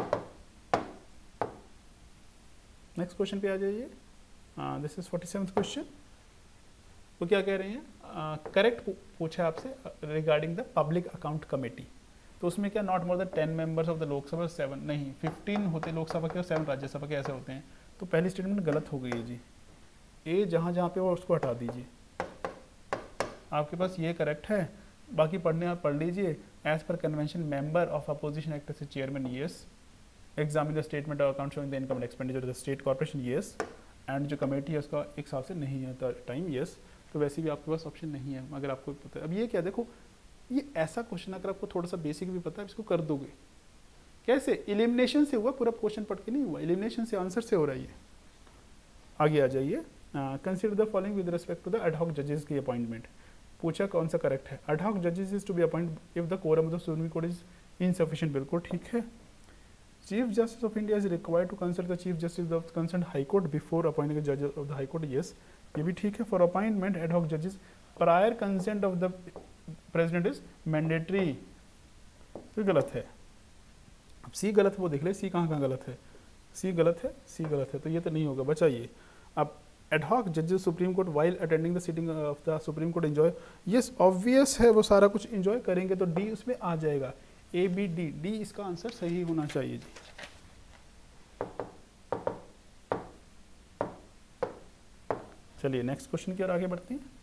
नेक्स्ट क्वेश्चन पे आ जाइए, this is forty seventh question. वो क्या कह रहे हैं, करेक्ट uh, पूछा आपसे regarding the public account committee. तो उसमें क्या, not more than ten members of the Lok Sabha, seven नहीं फिफ्टीन होते लोकसभा के और सेवन राज्यसभा के, ऐसे होते हैं। तो पहली स्टेटमेंट गलत हो गई है जी, ए जहाँ जहाँ पे हो उसको हटा दीजिए। आपके पास ये करेक्ट है, बाकी पढ़ने आप पढ़ लीजिए। As per convention member of opposition act as chairman, yes. Examine the statement of account showing the income and expenditure of the state corporation, yes. And जो कमेटी है उसका एक साल से नहीं है टाइम, यस। तो वैसे भी आपके पास ऑप्शन नहीं है अगर आपको पता है। अब ये क्या, देखो ये ऐसा क्वेश्चन अगर आपको थोड़ा सा बेसिक भी पता है इसको कर दोगे कैसे, एलिमिनेशन से हुआ, पूरा क्वेश्चन पढ़ के नहीं हुआ, एलिमिनेशन से, आंसर से हो रहा है ये। आगे आ जाइए, consider the following with respect to the ad hoc जजेस की अपॉइंटमेंट। पूछा कौन सा करेक्ट है, एड हॉक जजेस is to be appoint if the quorum of the supreme court is insufficient, बिल्कुल ठीक है। Chief justice of India is required to consult the chief justice of concern high court before appointing the जज of the high court, yes, ये भी ठीक है। For appointment add hoc जजेस prior consent of the president is mandatory, तो गलत है। अब सी गलत, वो देख ले सी कहाँ कहाँ गलत है, सी गलत है, सी गलत है, तो ये तो नहीं होगा, बचाइए। अब एड हॉक जजेस supreme court while attending the sitting of the supreme court enjoy, yes obvious है वो सारा कुछ एंजॉय करेंगे, तो डी उसमें आ जाएगा। ए बी डी, डी इसका आंसर सही होना चाहिए जी। चलिए नेक्स्ट क्वेश्चन की ओर आगे बढ़ते हैं।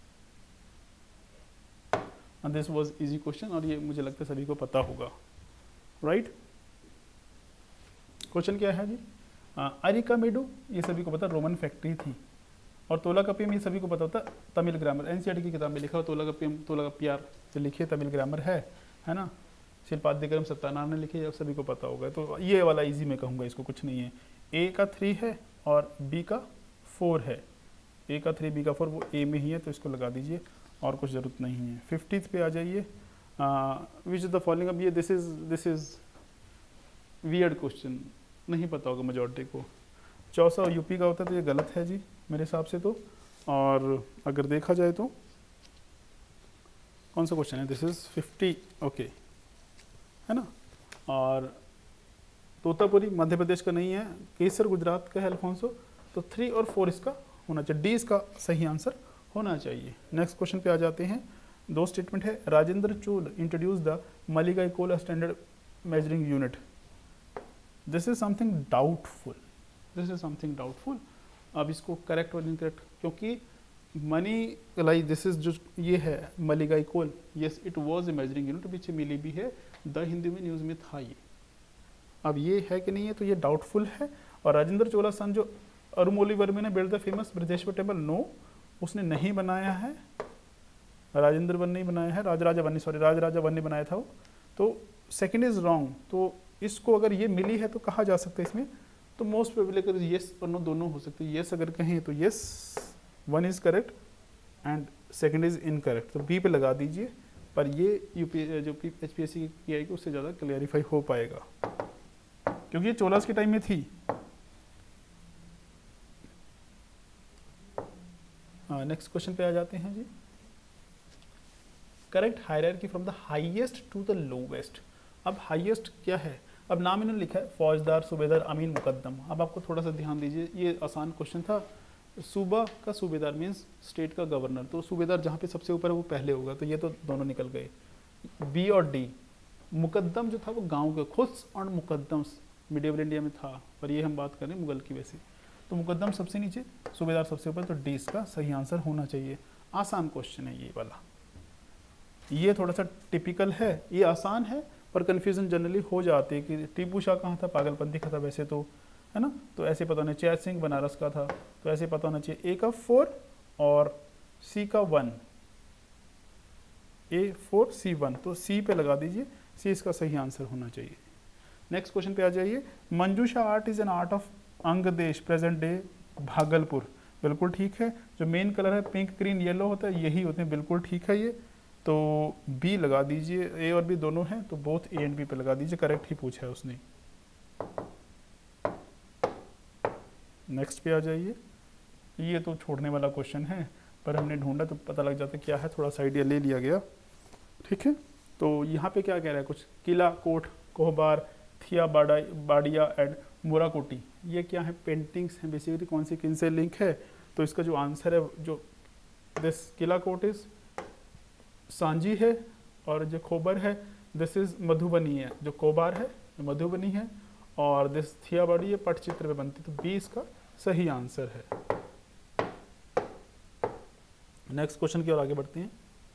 दिस वाज इजी क्वेश्चन और ये मुझे लगता है सभी को पता होगा, राइट। क्वेश्चन क्या है जी, अरिकामेडो, ये सभी को पता, रोमन फैक्ट्री थी। और तोलाकपियम, ये सभी को पता होता, तमिल ग्रामर, एनसीईआरटी की किताब में लिखा हो, तोलाकपियम तोलाकपियार जो लिखी है, तमिल ग्रामर है है ना। शिल्पाद्यक्रम सत्यानारायण ने लिखे, अब सभी को पता होगा, तो ये वाला इजी में कहूँगा, इसको कुछ नहीं है। ए का थ्री है और बी का फोर है, ए का थ्री बी का फोर, वो ए में ही है, तो इसको लगा दीजिए और कुछ ज़रूरत नहीं है। फिफ्टीथ पे आ जाइए, विच इज द फॉलोइंग, अब ये this is this is weird question, नहीं पता होगा मेजॉरिटी को। चौसा यूपी का होता है, तो ये गलत है जी मेरे हिसाब से तो। और अगर देखा जाए तो कौन सा क्वेश्चन है, दिस इज फिफ्टी, ओके, है ना। और तोतापुरी मध्य प्रदेश का नहीं है, केसर गुजरात का है, अल्फोंसो, तो थ्री और फोर इसका होना चाहिए, डी इसका सही आंसर होना चाहिए। नेक्स्ट क्वेश्चन पे आ जाते हैं, दो स्टेटमेंट है, Rajendra Chola introduce the Maligai Kol standard measuring unit, this is something doubtful, this is something doubtful. अब इसको करेक्ट और इनकरेक्ट, क्योंकि मनी लाइक दिस इज जो ये है Maligai Kol, yes it was a measuring unit, पीछे मिली भी है, द हिंदू में न्यूज़ में था ये। अब ये है कि नहीं है, तो ये डाउटफुल है। और राजेंद्र चोला सन जो अरुमोली वर्मा ने build the famous Brihadeshwara temple, no उसने नहीं बनाया है, राजेंद्र वन ने बनाया है, राजराजा वन ने, सॉरी राजराजा वन ने बनाया था वो, तो सेकंड इज रॉन्ग। तो इसको अगर ये मिली है तो कहा जा सकता है इसमें, तो मोस्ट प्रोबेबली येस और नो दोनों हो सकते हैं। येस अगर कहें तो yes, one is correct and second is incorrect, तो बी पे लगा दीजिए। पर ये यूपी जो एच पी एस सी की आएगी उससे ज़्यादा क्लियरिफाई हो पाएगा, क्योंकि ये चोलास के टाइम में थी। नेक्स्ट क्वेश्चन पे आ जाते हैं जी, correct hierarchy from the highest to the lowest. अब हाईएस्ट क्या है, अब नाम इन्होंने लिखा है फौजदार, सूबेदार, अमीन, मुकद्दम। अब आपको थोड़ा सा ध्यान दीजिए, ये आसान क्वेश्चन था। सूबा का सूबेदार मीन्स स्टेट का गवर्नर, तो सूबेदार जहाँ पे सबसे ऊपर है वो पहले होगा, तो ये तो दोनों निकल गए, बी और डी। मुकद्दम जो था वो गांव के, खुस और मुकद्दम मिडिवल इंडिया में था, पर ये हम बात करें मुगल की वैसे। तो मुकद्दम सबसे नीचे, सूबेदार सबसे ऊपर, तो डी इसका सही आंसर होना चाहिए। आसान क्वेश्चन है ये वाला, ये थोड़ा सा टिपिकल है, ये आसान है पर कंफ्यूजन जनरली हो जाती है कि टीपू शाह कहाँ था, पागलपंती का था वैसे तो, है ना। तो ऐसे पता होना चाहिए सिंह बनारस का था, तो ऐसे पता होना चाहिए ए का फोर और सी का one, A four C one, तो सी पे लगा दीजिए, सी इसका सही आंसर होना चाहिए। नेक्स्ट क्वेश्चन पे आ जाइए। Manjusha art is an art of Ang Desh present day Bhagalpur, बिल्कुल ठीक है। जो मेन कलर है पिंक ग्रीन येलो होता है यही होते हैं, बिल्कुल ठीक है ये। तो बी लगा दीजिए, ए और बी दोनों हैं तो बोथ ए एंड बी पे लगा दीजिए, करेक्ट ही पूछा है उसने। नेक्स्ट पे आ जाइए। ये तो छोड़ने वाला क्वेश्चन है पर हमने ढूंढा तो पता लग जाता है क्या है, थोड़ा सा आइडिया ले लिया गया, ठीक है। तो यहाँ पे क्या कह रहा है कुछ, किला कोट कोहबार थिया बाडा बाडिया एंड मोराकोटी, ये क्या है, पेंटिंग्स हैं बेसिकली, कौन सी किन से लिंक है। तो इसका जो आंसर है, जो दिस किला कोट इज सांजी है, और जो खोबर है दिस इज मधुबनी है, जो कोबार है मधुबनी है, और दिस थिया बाडी ये पटचित्र पे बनती, तो बी इसका सही आंसर है। नेक्स्ट क्वेश्चन की ओर आगे बढ़ते हैं।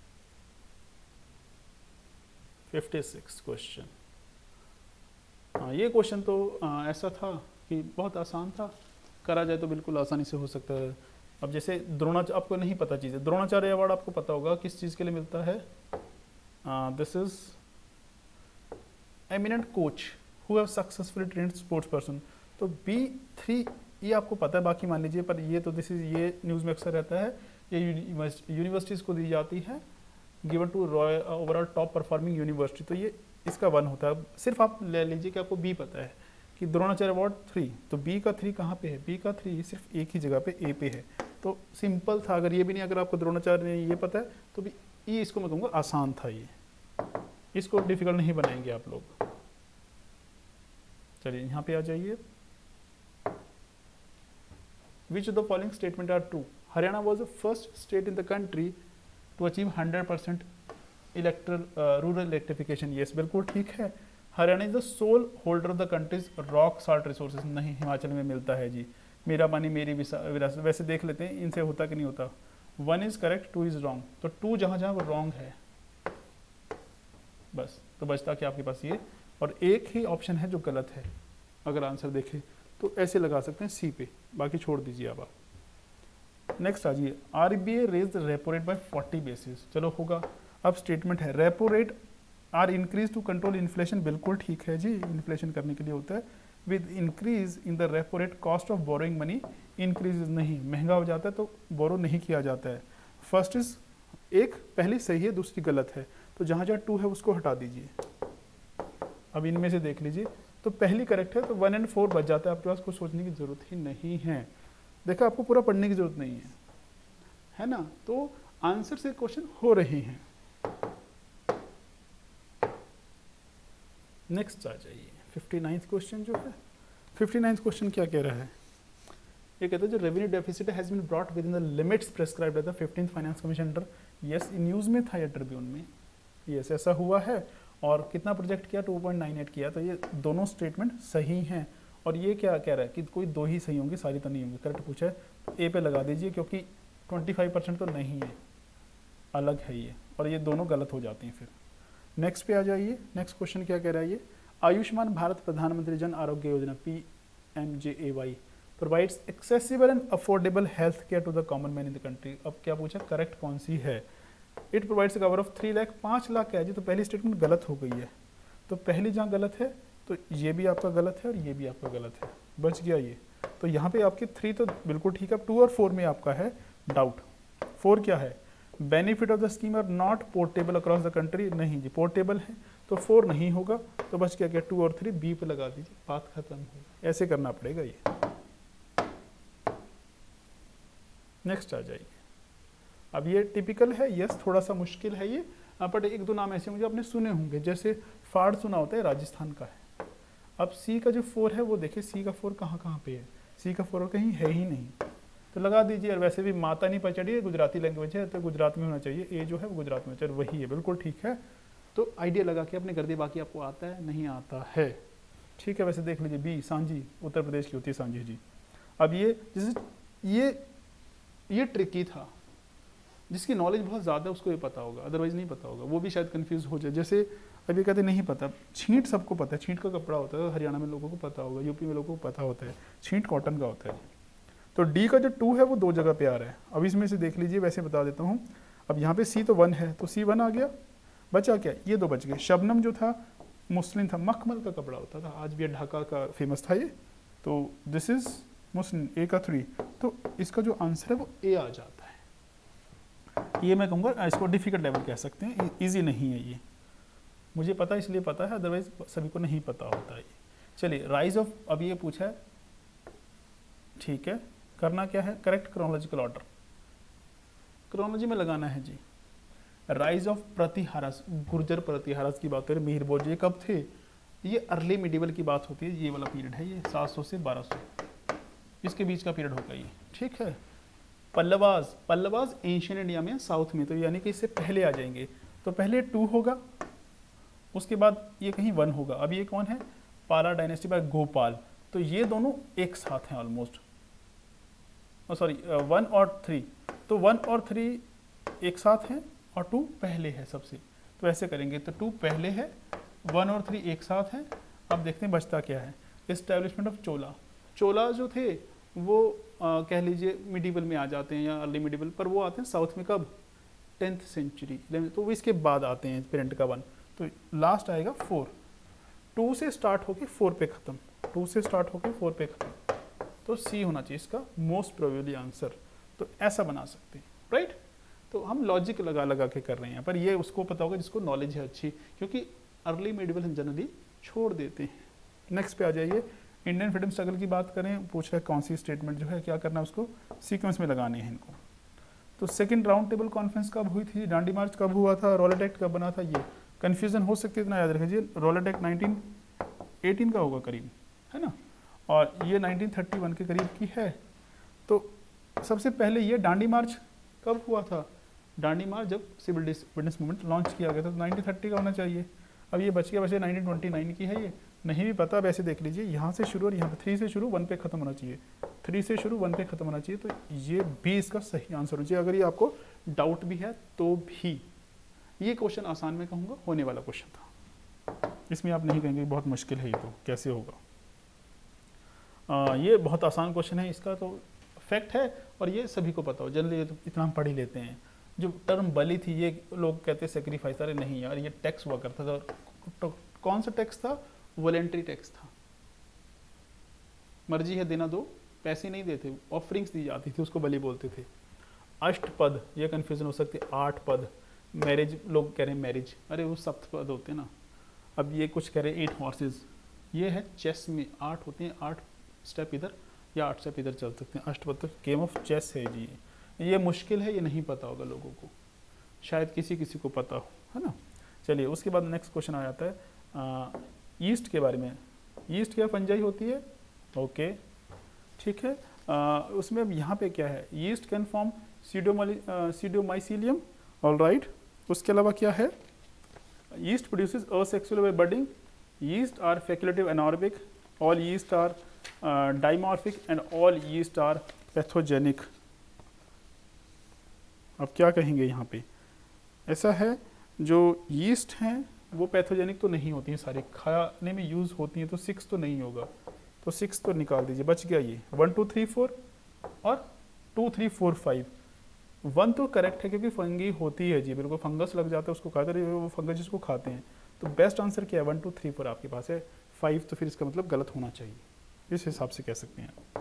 छप्पन क्वेश्चन, हाँ ये क्वेश्चन तो आ, ऐसा था कि बहुत आसान था, करा जाए तो बिल्कुल आसानी से हो सकता है। अब जैसे द्रोणाचार्य, आपको नहीं पता चीज़ है, द्रोणाचार्य अवार्ड आपको पता होगा किस चीज़ के लिए मिलता है, this is eminent coach who have successfully trained sports person. तो बी थ्री ये आपको पता है, बाकी मान लीजिए, पर ये तो दिस इज ये न्यूज़ में अक्सर रहता है, ये यूनिवर्सिटीज़ को दी जाती है, given to royal overall top performing university, तो ये इसका वन होता है। सिर्फ आप ले लीजिए कि आपको बी पता है कि द्रोणाचार्य अवार्ड थ्री, तो बी का थ्री कहाँ पे है, बी का थ्री सिर्फ एक ही जगह पे ए पे है, तो सिंपल था। अगर ये भी नहीं, अगर आपको द्रोणाचार्य ये पता है तो भी ये इसको मैं कहूँगा आसान था, ये इसको डिफिकल्ट नहीं बनाएंगे आप लोग। चलिए यहाँ पे आ जाइए। Which of the following statement are true, Haryana was the first state in the country to achieve hundred percent electoral rural electrification, yes बिल्कुल ठीक है। Haryana is the sole holder of the country's rock salt resources, नहीं हिमाचल में मिलता है जी, मेरा पानी मेरी विरासत। वैसे देख लेते हैं इनसे होता कि नहीं होता, one is correct two is wrong, तो टू जहाँ जहाँ वो रॉन्ग है बस, तो बचता कि आपके पास ये, और एक ही ऑप्शन है जो गलत है। अगर आंसर देखें तो ऐसे लगा सकते हैं सी पे, बाकी छोड़ दीजिए अब आप। नेक्स्ट आ जाइए, RBI raise the repo rate by forty basis, चलो होगा। अब स्टेटमेंट है repo rate are increase to control inflation, बिल्कुल ठीक है जी, इन्फ्लेशन करने के लिए होता है। With increase in the repo rate cost of borrowing money increase, नहीं महंगा हो जाता है तो बोरो नहीं किया जाता है। फर्स्ट इज, एक पहली सही है दूसरी गलत है, तो जहाँ जहाँ टू है उसको हटा दीजिए। अब इनमें से देख लीजिए, तो पहली करेक्ट है तो वन एंड फोर बच जाता है, आपके पास कुछ सोचने की जरूरत ही नहीं है। देखा, आपको पूरा पढ़ने की जरूरत नहीं है, है ना। तो आंसर से क्वेश्चन हो रहे हैं। नेक्स्ट आ जाइए, फिफ्टी नाइन्थ क्वेश्चन जो है, फिफ्टी नाइन्थ क्वेश्चन क्या कह रहा है, ये कहता है जो revenue deficit has been brought within the limits prescribed by the fifteenth finance commission under, yes news में था या ट्रिब्यून में, यस ऐसा हुआ है। और कितना प्रोजेक्ट किया, टू पॉइंट नाइन एट किया, तो ये दोनों स्टेटमेंट सही हैं। और ये क्या कह रहा है कि कोई दो ही सही होंगी, सारी तो नहीं होंगी, करेक्ट पूछा है तो ए पे लगा दीजिए, क्योंकि ट्वेंटी फाइव परसेंट तो नहीं है, अलग है ये, और ये दोनों गलत हो जाती हैं फिर। नेक्स्ट पे आ जाइए, नेक्स्ट क्वेश्चन क्या कह रहा है ये, आयुष्मान भारत प्रधानमंत्री Jan Arogya Yojana P M J A Y provides accessible and affordable health care to the common man in the country. अब क्या पूछा, करेक्ट कौन सी है, it provides cover of three lakh, पाँच लाख क्या है जी, तो पहली स्टेटमेंट गलत हो गई है, तो पहली जहाँ गलत है तो ये भी आपका गलत है और ये भी आपका गलत है, बच गया ये। तो यहाँ पे आपके थ्री तो बिल्कुल ठीक है, टू और फोर में आपका है डाउट। फोर क्या है, benefit of the scheme are not portable across the country, नहीं जी पोर्टेबल है, तो फोर नहीं होगा, तो बच क्या क्या टू और थ्री बी पे लगा दीजिए, बात खत्म हो, ऐसे करना पड़ेगा ये। नेक्स्ट आ जाइए, अब ये टिपिकल है, यस थोड़ा सा मुश्किल है ये, बट एक दो नाम ऐसे होंगे आपने सुने होंगे, जैसे फाड़ सुना होता है, राजस्थान का है। अब सी का जो फोर है वो देखिए, सी का फोर कहाँ कहाँ पे है, सी का फोर कहीं है ही नहीं, तो लगा दीजिए। और वैसे भी माता नहीं पचड़ी है, गुजराती लैंग्वेज है, तो गुजरात में होना चाहिए, ए जो है वो गुजरात में, चल वही है, बिल्कुल ठीक है। तो आइडिया लगा के आपने कर दिया, बाकी आपको आता है नहीं आता है। ठीक है, वैसे देख लीजिए बी सांझी, उत्तर प्रदेश की होती है सांझी जी। अब ये जैसे ये ये ट्रिकी था, जिसकी नॉलेज बहुत ज़्यादा है उसको ये पता होगा, अदरवाइज नहीं पता होगा, वो भी शायद कंफ्यूज हो जाए। जैसे अभी कहते नहीं पता, छींट सबको पता है, छींट का कपड़ा होता है, हरियाणा में लोगों को पता होगा, यूपी में लोगों को पता होता है, छींट कॉटन का होता है। तो डी का जो टू है वो दो जगह पे आ रहा है। अब इसमें से देख लीजिए, वैसे बता देता हूँ। अब यहाँ पे सी तो वन है, तो सी वन आ गया, बचा क्या, ये दो बच गए। शबनम जो था मुस्लिम था, मखमल का कपड़ा होता था, आज भी ढाका का फेमस था ये, तो दिस इज मुस्लिम, ए का थ्री, तो इसका जो आंसर है वो ए आ जाता है। ये मैं कहूँगा इसको डिफिकल्ट लेवल कह सकते हैं, ईजी नहीं है ये, मुझे पता है इसलिए पता है, अदरवाइज सभी को नहीं पता होता है ये। चलिए राइज ऑफ, अब ये पूछा है, ठीक है, करना क्या है, करेक्ट क्रोनोलॉजिकल ऑर्डर, क्रोनोलॉजी में लगाना है जी। राइज ऑफ प्रतिहारस, गुर्जर प्रतिहारस की बात करें, मिहिर भोज, ये कब थे, ये अर्ली मिडिवल की बात होती है, ये वाला पीरियड है, ये सात सौ से बारह सौ, इसके बीच का पीरियड होगा ये, ठीक है। पल्लवाज, पल्लवाज एंशियन इंडिया में, साउथ में, तो यानी कि इससे पहले आ जाएंगे, तो पहले टू होगा, उसके बाद ये कहीं वन होगा। अब ये कौन है, पाला डायनेस्टी बाय गोपाल, तो ये दोनों एक साथ हैं ऑलमोस्ट, सॉरी वन और थ्री, तो वन और थ्री एक साथ हैं और टू पहले है सबसे, तो ऐसे करेंगे, तो टू पहले है, वन और थ्री एक साथ हैं। अब देखते हैं बचता क्या है, एस्टेब्लिशमेंट ऑफ चोला, चोला जो थे वो आ, कह लीजिए मिडिवल में आ जाते हैं या अर्ली मिडिवल, पर वो आते हैं साउथ में कब, टेंथ सेंचुरी, तो वो इसके बाद आते हैं पेरेंट का वन, तो लास्ट आएगा फोर, टू से स्टार्ट होके फोर पे खत्म, टू से स्टार्ट होके फोर पे खत्म, तो सी होना चाहिए इसका मोस्ट प्रोबेबली आंसर, तो ऐसा बना सकते हैं, राइट। तो हम लॉजिक लगा लगा के कर रहे हैं, पर ये उसको पता होगा जिसको नॉलेज है अच्छी, क्योंकि अर्ली मिडिवल हम जनरली छोड़ देते हैं। नेक्स्ट पे आ जाइए, इंडियन फ्रीडम स्ट्रगल की बात करें, पूछ रहा है कौन सी स्टेटमेंट जो है क्या करना है, उसको सीक्वेंस में लगाने हैं इनको। तो सेकंड राउंड टेबल कॉन्फ्रेंस कब हुई थी, डांडी मार्च कब हुआ था, रोलेट एक्ट कब बना था, ये कन्फ्यूजन हो सकती है, इतना याद रखिए, रोलेट एक्ट नाइनटीन एटीन का होगा करीब, है ना, और ये नाइनटीन थर्टी वन के करीब की है। तो सबसे पहले ये डांडी मार्च कब हुआ था, डांडी मार्च जब सिविल डिसोबीडियंस मूवमेंट लॉन्च किया गया था, तो नाइनटीन थर्टी का होना चाहिए। अब ये बच गया वैसे नाइनटीन ट्वेंटी नाइन की है, ये नहीं भी पता, वैसे देख लीजिए, यहाँ से शुरू और यहाँ पे थ्री से शुरू वन पे खत्म होना चाहिए, थ्री से शुरू वन पे खत्म होना चाहिए, तो ये भी इसका सही आंसर होना चाहिए। अगर ये आपको डाउट भी है तो भी ये क्वेश्चन आसान में कहूँगा होने वाला क्वेश्चन था, इसमें आप नहीं कहेंगे बहुत मुश्किल है, ये तो कैसे होगा, आ, ये बहुत आसान क्वेश्चन है, इसका तो फैक्ट है और ये सभी को पता हो, जनरली तो इतना हम पढ़ ही लेते हैं। जो टर्म बलि थी, ये लोग कहते हैं सेक्रीफाइस, अरे नहीं यार, ये टैक्स हुआ करता था, तो कौन सा टैक्स था, वॉलेंट्री टैक्स था, मर्जी है देना दो, पैसे नहीं देते, ऑफरिंग्स दी जाती थी, उसको बलि बोलते थे। अष्टपद, ये कन्फ्यूजन हो सकती है, आठ पद, मैरिज लोग कह रहे हैं मैरिज, अरे वो सप्त पद होते हैं ना। अब ये कुछ कह रहे हैं एट हॉर्सेज, ये है चेस में आठ होते हैं, आठ स्टेप इधर या आठ स्टेप इधर चल सकते हैं, अष्टपद तो गेम ऑफ चेस है जी। ये मुश्किल है, ये नहीं पता होगा लोगों को, शायद किसी किसी को पता हो, है ना। चलिए उसके बाद नेक्स्ट क्वेश्चन आ जाता है ईस्ट के बारे में, ईस्ट क्या फंजाई होती है, ओके ठीक है। आ, उसमें अब यहाँ पे क्या है, yeast can form pseudomycelium, all right. उसके अलावा क्या है, yeast produces asexual by budding, yeast are facultative anaerobic, all yeast are dimorphic and all yeast are pathogenic. अब क्या कहेंगे यहाँ पे, ऐसा है जो यीस्ट हैं वो पैथोजेनिक तो नहीं होती हैं सारी, खाने में यूज़ होती हैं, तो सिक्स तो नहीं होगा, तो सिक्स तो निकाल दीजिए, बच गया ये वन टू थ्री फोर और two three four five. One तो करेक्ट है क्योंकि फंगी होती है जी, बिल्कुल फंगस लग जाता है उसको खाते हैं, वो फंगस जिसको खाते हैं। तो बेस्ट आंसर क्या है, वन टू थ्री फोर आपके पास है, फाइव तो फिर इसका मतलब गलत होना चाहिए, इस हिसाब से कह सकते हैं।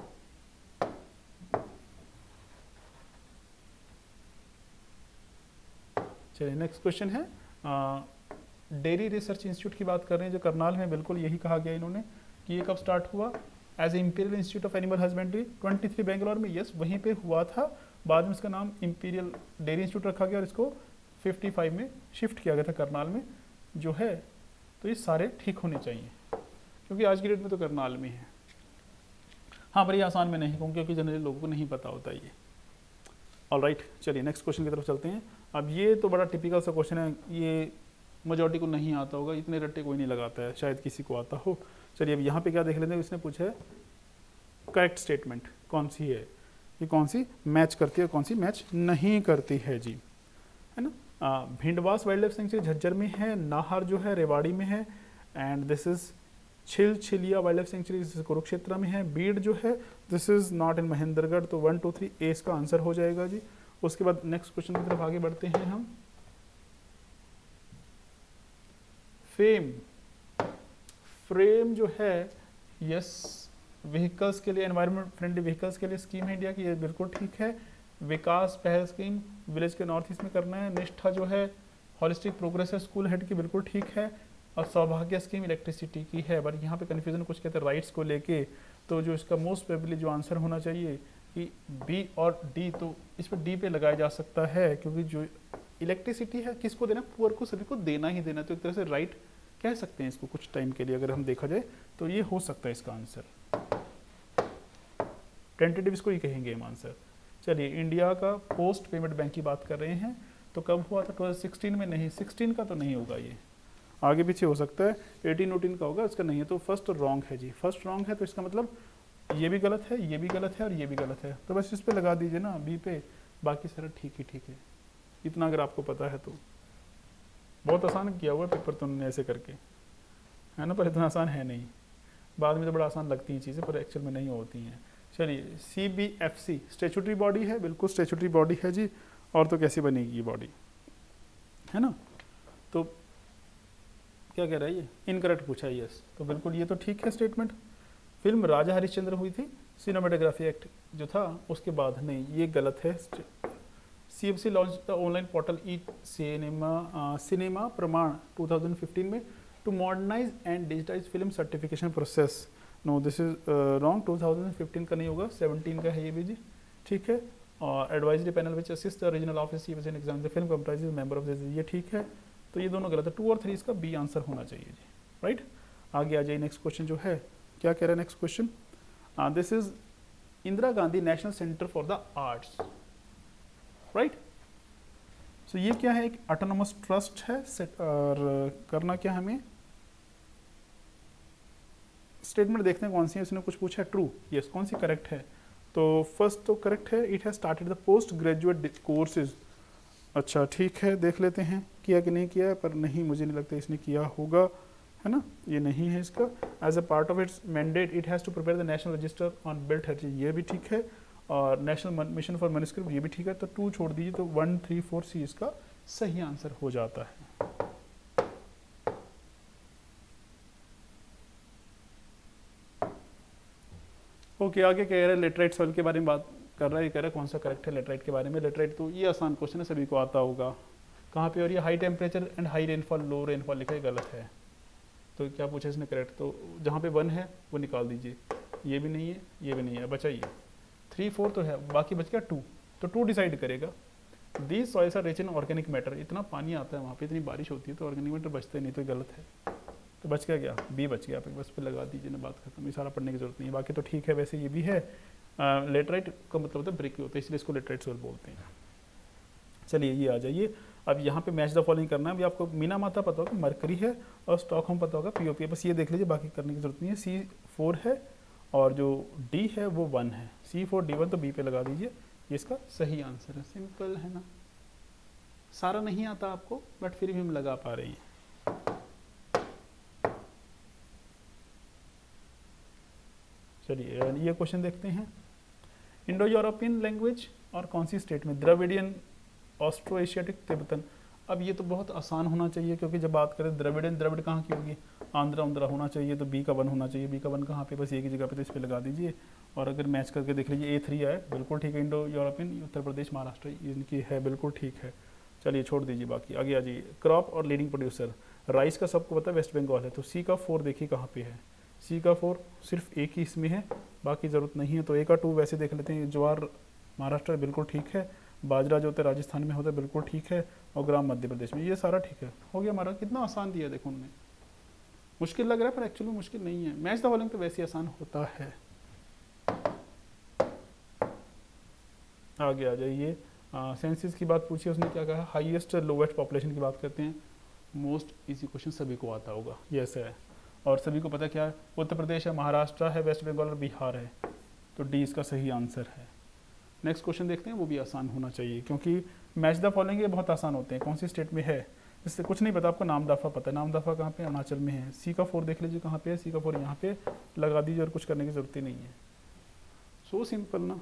चलिए नेक्स्ट क्वेश्चन है, डेयरी रिसर्च इंस्टीट्यूट की बात कर रहे हैं जो करनाल में, बिल्कुल यही कहा गया इन्होंने कि ये कब स्टार्ट हुआ, as a imperial institute of animal husbandry twenty three Bangalore में, यस वहीं पे हुआ था, बाद में इसका नाम इंपीरियल डेयरी इंस्टीट्यूट रखा गया और इसको फिफ्टी फाइव में शिफ्ट किया गया था करनाल में जो है। तो ये सारे ठीक होने चाहिए क्योंकि आज की डेट में तो करनाल में है। हाँ पर ये आसान में नहीं कहूँ क्योंकि जनरली लोगों को नहीं पता होता ये। ऑल राइट, चलिए नेक्स्ट क्वेश्चन की तरफ चलते हैं। अब ये तो बड़ा टिपिकल सा क्वेश्चन है, ये मेजॉरिटी को नहीं आता होगा, इतने रट्टे कोई नहीं लगाता है, शायद किसी को आता हो। चलिए अब यहाँ पे क्या देख लेते हैं, इसने पूछा है करेक्ट स्टेटमेंट कौन सी है, ये कौन सी मैच करती है, कौन सी मैच नहीं करती है जी, है ना। Bhindawas wildlife sanctuary Jhajjar में है, नाहर जो है रेवाड़ी में है, and this is Chhilchhila wildlife sanctuary Kurukshetra में है। बीड जो है this is not in Mahendragarh, तो वन टू थ्री ए इसका आंसर हो जाएगा जी। उसके बाद नेक्स्ट क्वेश्चन की तरफ आगे बढ़ते हैं हम। फेम फ्रेम जो है यस व्हीकल्स के लिए, एनवायरमेंट फ्रेंडली व्हीकल्स के लिए स्कीम है इंडिया की, ये बिल्कुल ठीक है। विकास पहल स्कीम विलेज के नॉर्थ ईस्ट में करना है। निष्ठा जो है हॉलिस्टिक प्रोग्रेस है स्कूल हेड की, बिल्कुल ठीक है। और सौभाग्य स्कीम इलेक्ट्रिसिटी की है, बट यहाँ पे कन्फ्यूजन कुछ कहते हैं राइट्स को लेके, तो जो इसका मोस्ट प्रोबेबली जो आंसर होना चाहिए कि बी और डी, तो इस पर डी पे लगाया जा सकता है, क्योंकि जो इलेक्ट्रिसिटी है किसको देना, पुअर को, सभी को देना ही देना, तो एक तरह से राइट कह सकते हैं इसको कुछ टाइम के लिए अगर हम देखा जाए, तो ये हो सकता है इसका आंसर। टेंटेटिव इसको ही कहेंगे हम आंसर। चलिए इंडिया का पोस्ट पेमेंट बैंक की बात कर रहे हैं, तो कब हुआ था, दो हज़ार सोलह में, नहीं सोलह का तो नहीं होगा, ये आगे पीछे हो सकता है, अठारह उन्नीस का होगा, इसका नहीं है, तो फर्स्ट रॉन्ग है जी, फर्स्ट रॉन्ग है, तो इसका मतलब ये भी गलत है, ये भी गलत है और ये भी गलत है, तो बस इस पे लगा दीजिए ना बी पे, बाकी सारा ठीक ही ठीक है, इतना अगर आपको पता है तो। बहुत आसान किया हुआ पेपर तो उन्होंने ऐसे करके, है ना, पर इतना आसान है नहीं, बाद में तो बड़ा आसान लगती हैं चीज़ें, पर एक्चुअल में नहीं होती हैं। चलिए C B F C statutory body है, बिल्कुल स्टेचुटरी बॉडी है जी, और तो कैसी बनेगी ये बॉडी, है ना। तो क्या कह रहा है ये, इनकरेक्ट पूछा है, यस, तो बिल्कुल ये तो ठीक है स्टेटमेंट। फिल्म राजा हरिश्चंद्र हुई थी सिनेमाटोग्राफी एक्ट जो था उसके बाद, नहीं ये गलत है। C F C launch the online portal e cinema cinema Pramaan two thousand fifteen में to modernise and digitise film certification process, no this is wrong, two thousand fifteen का नहीं होगा, सेवनटीन का है ये भी जी, ठीक है। और advisory panel which assist the regional office C F C exam the film comprises member of this, ये ठीक है, तो ये दोनों गलत है, टू और थ्री इसका बी आंसर होना चाहिए जी, राइट। आगे आ जाइए, नेक्स्ट क्वेश्चन जो है, क्या कह रहा है next question, this is Indira Gandhi national centre for the arts, right. So ये क्या है, एक ऑटोनोमस ट्रस्ट है, सेट, और करना क्या हमें, स्टेटमेंट देखते हैं कौन सी है, इसने कुछ पूछा है ट्रू, यस, कौन सी करेक्ट है, तो फर्स्ट तो करेक्ट है, it has started the post graduate courses, अच्छा ठीक है, देख लेते हैं किया कि नहीं किया है, पर नहीं मुझे नहीं लगता इसने किया होगा, है ना, ये नहीं है इसका। As a part of its mandate it has to prepare the national register on built heritage, ये भी ठीक है, और नेशनल मिशन फॉर मैन्युस्क्रिप्ट, ये भी ठीक है, तो टू छोड़ दीजिए, तो वन थ्री फोर सी इसका सही आंसर हो जाता है। ओके okay, आगे कह रहे हैं लेटराइट सॉइल के बारे में बात कर रहा है, ये कह रहा है कौन सा करेक्ट है लेटराइट के बारे में। लेटराइट तो ये आसान क्वेश्चन है, सभी को आता होगा, कहाँ पे, और ये high temperature and high rainfall, low rainfall लिखा है, गलत है, तो क्या पूछा इसने करेक्ट, तो जहाँ पे वन है वो निकाल दीजिए, ये भी नहीं है, ये भी नहीं है, बचाइए, थ्री फोर तो है, बाकी बच गया टू, तो टू डिसाइड करेगा। These soils are rich in organic matter, इतना पानी आता है वहाँ पे, इतनी बारिश होती है, तो ऑर्गेनिक मैटर बचते नहीं, तो गलत है, तो बच गया क्या, बी बच गया, आप बस पे लगा दीजिए ना, बात खत्म, ये सारा पढ़ने की जरूरत नहीं है, बाकी तो ठीक है। वैसे ये भी है, लेटराइट का मतलब होता है ब्रिक होता है, इसलिए इसको लेटराइट सॉइल बोलते हैं। चलिए ये आ जाइए, अब यहाँ पे मैच द फॉलोइंग करना है, अभी आपको मीना माता पता होगा मरकरी है, और स्टॉकहोम पता होगा पीओपी है, बस ये देख लीजिए, बाकी करने की जरूरत नहीं है। सी फोर है और जो डी है वो वन है, सी फोर डी वन, तो बी पे लगा दीजिए, ये इसका सही आंसर है, सिंपल है ना, सारा नहीं आता आपको, बट फिर भी हम लगा पा रहे हैं। चलिए ये क्वेश्चन देखते हैं, इंडो यूरोपियन लैंग्वेज और कौन सी स्टेट में, द्रविडियन, ऑस्ट्रो एशियाटिक, तिब्बतन। अब ये तो बहुत आसान होना चाहिए, क्योंकि जब बात करें द्रविडियन, द्रविड़ कहाँ की होगी, आंध्रा उंद्रा होना चाहिए, तो बी का वन होना चाहिए, बी का वन कहाँ पे, बस एक ही जगह पे, तो इस पर लगा दीजिए, और अगर मैच करके देख लीजिए, ए थ्री आए, बिल्कुल ठीक है, इंडो यूरोपियन, उत्तर प्रदेश, महाराष्ट्र, इनकी है, बिल्कुल ठीक है। चलिए छोड़ दीजिए बाकी, आगे आ जाइए, क्रॉप और लीडिंग प्रोड्यूसर, राइस का सबको पता है वेस्ट बंगाल है, तो सी का फोर देखिए कहाँ पे है, सी का फोर सिर्फ एक ही इसमें है, बाकी ज़रूरत नहीं है, तो ए का टू वैसे देख लेते हैं, ज्वार महाराष्ट्र बिल्कुल ठीक है, बाजरा जो होता है राजस्थान में होता है, बिल्कुल ठीक है, और ग्राम मध्य प्रदेश में, ये सारा ठीक है, हो गया हमारा। कितना आसान दिया देखो उन्होंने, मुश्किल लग रहा है पर एक्चुअली मुश्किल नहीं है, मैच द फॉलोइंग तो वैसे आसान होता है। आगे आ जाइए, सेंसिस की बात पूछी उसने, क्या कहा, हाईएस्ट लोवेस्ट पॉपुलेशन की बात करते हैं, मोस्ट इजी क्वेश्चन सभी को आता होगा, यस है, और सभी को पता क्या है, उत्तर प्रदेश है, महाराष्ट्र है, वेस्ट बंगाल और बिहार है, तो डी इसका सही आंसर है। नेक्स्ट क्वेश्चन देखते हैं, वो भी आसान होना चाहिए क्योंकि मैच द फॉलोइंग ये बहुत आसान होते हैं। कौन सी स्टेट में है, इससे कुछ नहीं पता आपको, नाम दफा पता है, नाम दफा कहाँ पे, अरुणाचल में है। सी का फोर देख लीजिए कहाँ पे है, सी का फोर यहाँ पे लगा दीजिए और कुछ करने की जरूरत ही नहीं है, सो सिंपल ना।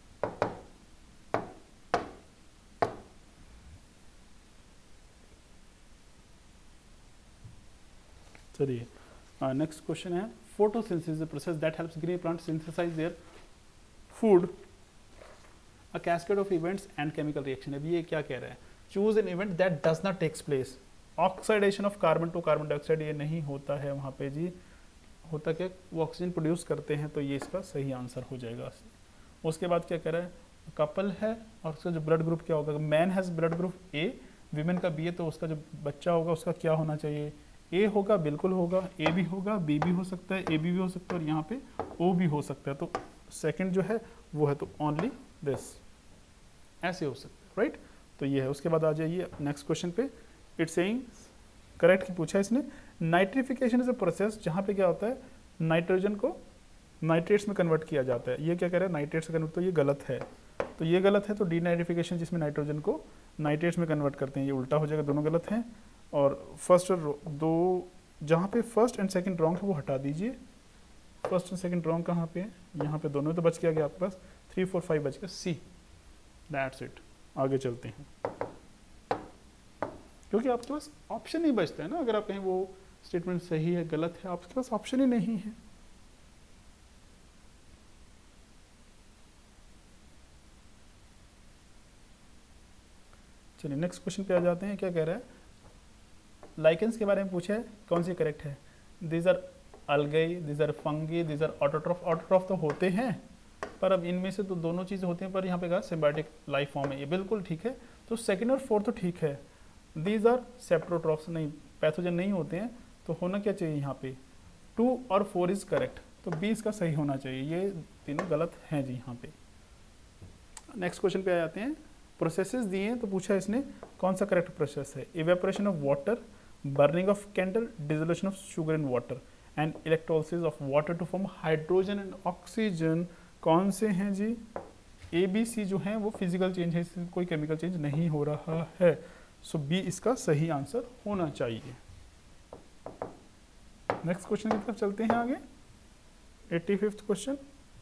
चलिए नेक्स्ट क्वेश्चन है, photosynthesis the process that helps green plant synthesise their food, a cascade of events and chemical reaction. अभी ये क्या कह रहा है, choose an event that does not takes place, oxidation of carbon to carbon dioxide ये नहीं होता है वहाँ पे जी, होता क्या, वो ऑक्सीजन प्रोड्यूस करते हैं, तो ये इसका सही आंसर हो जाएगा। उसके बाद क्या कह रहा है, कपल है और उसका जो ब्लड ग्रुप क्या होगा, man has blood group A, women का बी है, तो उसका जो बच्चा होगा उसका क्या होना चाहिए, ए होगा, बिल्कुल होगा, ए भी होगा, बी भी हो सकता है, ए बी भी हो सकता है और यहाँ पे ओ भी हो सकता है, तो सेकंड जो है वो है तो ओनली दिस, ऐसे हो सकता है, राइट। तो ये है। उसके बाद आ जाइए नेक्स्ट क्वेश्चन पे, इट्स सेइंग करेक्ट की पूछा है इसने, नाइट्रिफिकेशन इज अ प्रोसेस जहाँ पे क्या होता है, नाइट्रोजन को नाइट्रेट्स में कन्वर्ट किया जाता है। ये क्या कह रहा है, नाइट्रेट्स से कन्वर्ट, तो ये गलत है, तो ये गलत है, तो डीनाइट्रिफिकेशन जिसमें नाइट्रोजन को नाइट्रेट्स में कन्वर्ट करते हैं, ये उल्टा हो जाएगा, दोनों गलत हैं। और फर्स्ट और दो, जहाँ पे फर्स्ट एंड सेकंड रॉन्ग है वो हटा दीजिए, फर्स्ट एंड सेकंड रॉन्ग कहाँ पे है, यहाँ पे दोनों, तो बच क्या गया आपके पास, थ्री फोर फाइव बच गया सी, दैट्स इट। आगे चलते हैं, क्योंकि आपके पास ऑप्शन नहीं बचता है ना, अगर आप कहें वो स्टेटमेंट सही है गलत है, आपके पास ऑप्शन ही नहीं है। चलिए नेक्स्ट क्वेश्चन पे आ जाते हैं, क्या कह रहा है, लाइकेंस के बारे में पूछा है, कौन सी करेक्ट है, these are algae, these are fungi, these are autotroph, autotroph तो होते हैं पर अब इनमें से तो दोनों चीज़ें होती हैं, पर यहाँ पे कहा सिम्बायोटिक लाइफ फॉर्म है, ये बिल्कुल ठीक है, तो सेकंड और फोर्थ तो ठीक है। दीज आर सेप्रोट्रॉफ्स, नहीं, पैथोजन नहीं होते हैं, तो होना क्या चाहिए यहाँ पे, टू और फोर इज करेक्ट, तो बी इसका सही होना चाहिए, ये तीनों गलत हैं जी यहाँ पे। नेक्स्ट क्वेश्चन पे आ जाते हैं, प्रोसेसेस दिए हैं, तो पूछा इसने कौन सा करेक्ट प्रोसेस है, evaporation of water, burning of candle, dissolution of sugar in water and electrolysis of water to form hydrogen and oxygen, कौन से हैं जी, ए बी सी जो हैं वो फिजिकल चेंज है, इससे कोई केमिकल चेंज नहीं हो रहा है, सो बी इसका सही आंसर होना चाहिए। नेक्स्ट क्वेश्चन की तरफ चलते हैं आगे, eighty fifth question,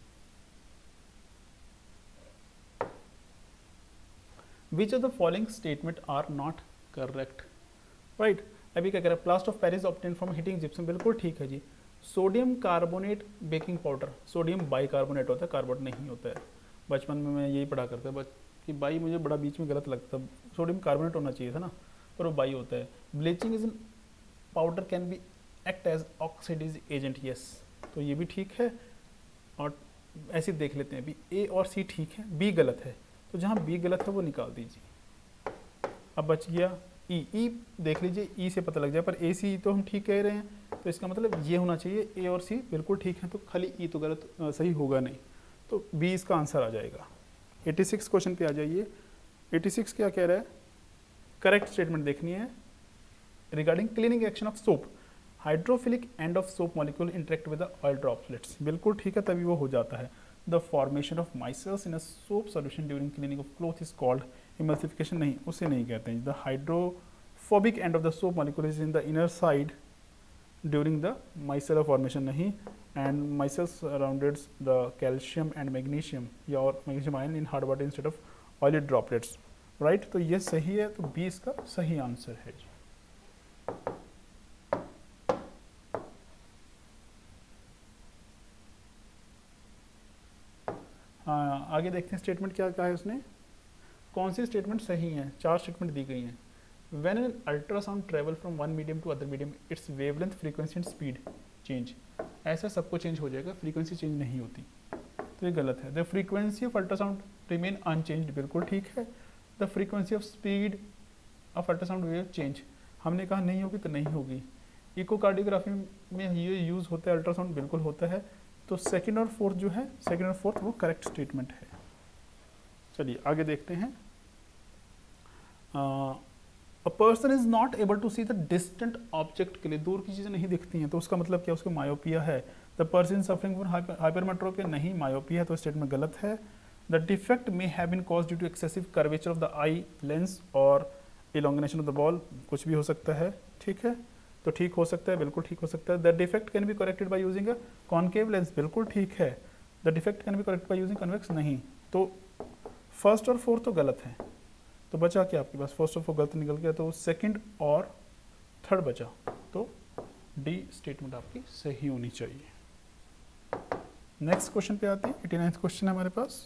which of the following statement are not correct, right. अभी क्या कह रहा है, plaster of Paris obtain from heating gypsum, बिल्कुल ठीक है जी। Sodium carbonate baking powder, sodium bicarbonate होता है, कार्बोनेट नहीं होता है, बचपन में मैं यही पढ़ा करता बच कि बाई मुझे बड़ा बीच में गलत लगता, सोडियम कार्बोनेट होना चाहिए था ना, पर वो बाई होता है। Bleaching is powder can be act as oxidise agent, yes, तो ये भी ठीक है। और ऐसे देख लेते हैं, अभी ए और सी ठीक है, बी गलत है, तो जहाँ बी गलत है वो निकाल दीजिए। अब बच गया ई, ई देख लीजिए, ई से पता लग जाए, पर ए सी तो हम ठीक कह रहे हैं, तो इसका मतलब ये होना चाहिए, ए और सी बिल्कुल ठीक है, तो खाली ई तो गलत आ, सही होगा नहीं, तो बी इसका आंसर आ जाएगा। छियासी क्वेश्चन पे आ जाइए, छियासी क्या कह रहा है, करेक्ट स्टेटमेंट देखनी है, regarding cleaning action of soap, hydrophilic end of soap molecule interact with the oil droplets, बिल्कुल ठीक है, तभी वो हो जाता है। The formation of micelles in a soap solution during cleaning of cloth is called emulsification, नहीं, उसे नहीं कहते हैं। The hydrophobic end of the soap molecule is in the inner side during the micellar formation, नहीं, and micelles surrounded the calcium and magnesium, या और magnesium ion in hard water instead of oily droplets, right, तो ये सही है, तो B इसका सही आंसर है जी। हाँ, आगे देखते हैं स्टेटमेंट क्या कहा है उसने, कौन सी स्टेटमेंट सही है, चार स्टेटमेंट दी गई हैं। When an ultrasound travel from one medium to other medium, its wavelength, frequency and speed change, ऐसा सबको चेंज हो जाएगा, फ्रीक्वेंसी चेंज नहीं होती, तो ये गलत है। The frequency of ultrasound remain unchanged, बिल्कुल ठीक है। The frequency of speed of ultrasound wave change, हमने कहा नहीं होगी तो नहीं होगी। इकोकार्डियोग्राफी में ये यूज़ होता है अल्ट्रासाउंड, बिल्कुल होता है, तो सेकेंड और फोर्थ जो है, सेकेंड और फोर्थ वो करेक्ट स्टेटमेंट है। चलिए आगे देखते हैं, uh, a person is not able to see the distant object के लिए दूर की चीज़ें नहीं दिखती हैं, तो उसका मतलब क्या, उसको मायोपिया है। The person suffering from hypermetropia, नहीं मायोपिया है, तो स्टेटमेंट गलत है। The defect may have been cause due to excessive curvature of the eye lens और इलोंगेशन ऑफ द बॉल, कुछ भी हो सकता है, ठीक है, तो ठीक हो सकता है, बिल्कुल ठीक हो सकता है। The defect can be corrected by using a concave lens, बिल्कुल ठीक है। The defect can be corrected by using convex, नहीं। तो फर्स्ट और फोर्थ तो गलत है, तो बचा क्या आपके पास, फर्स्ट और फोर्थ गलत निकल गया, तो सेकंड और थर्ड बचा, तो डी स्टेटमेंट आपकी सही होनी चाहिए। नेक्स्ट क्वेश्चन पे आते हैं, एटी नाइन्थ क्वेश्चन है हमारे पास,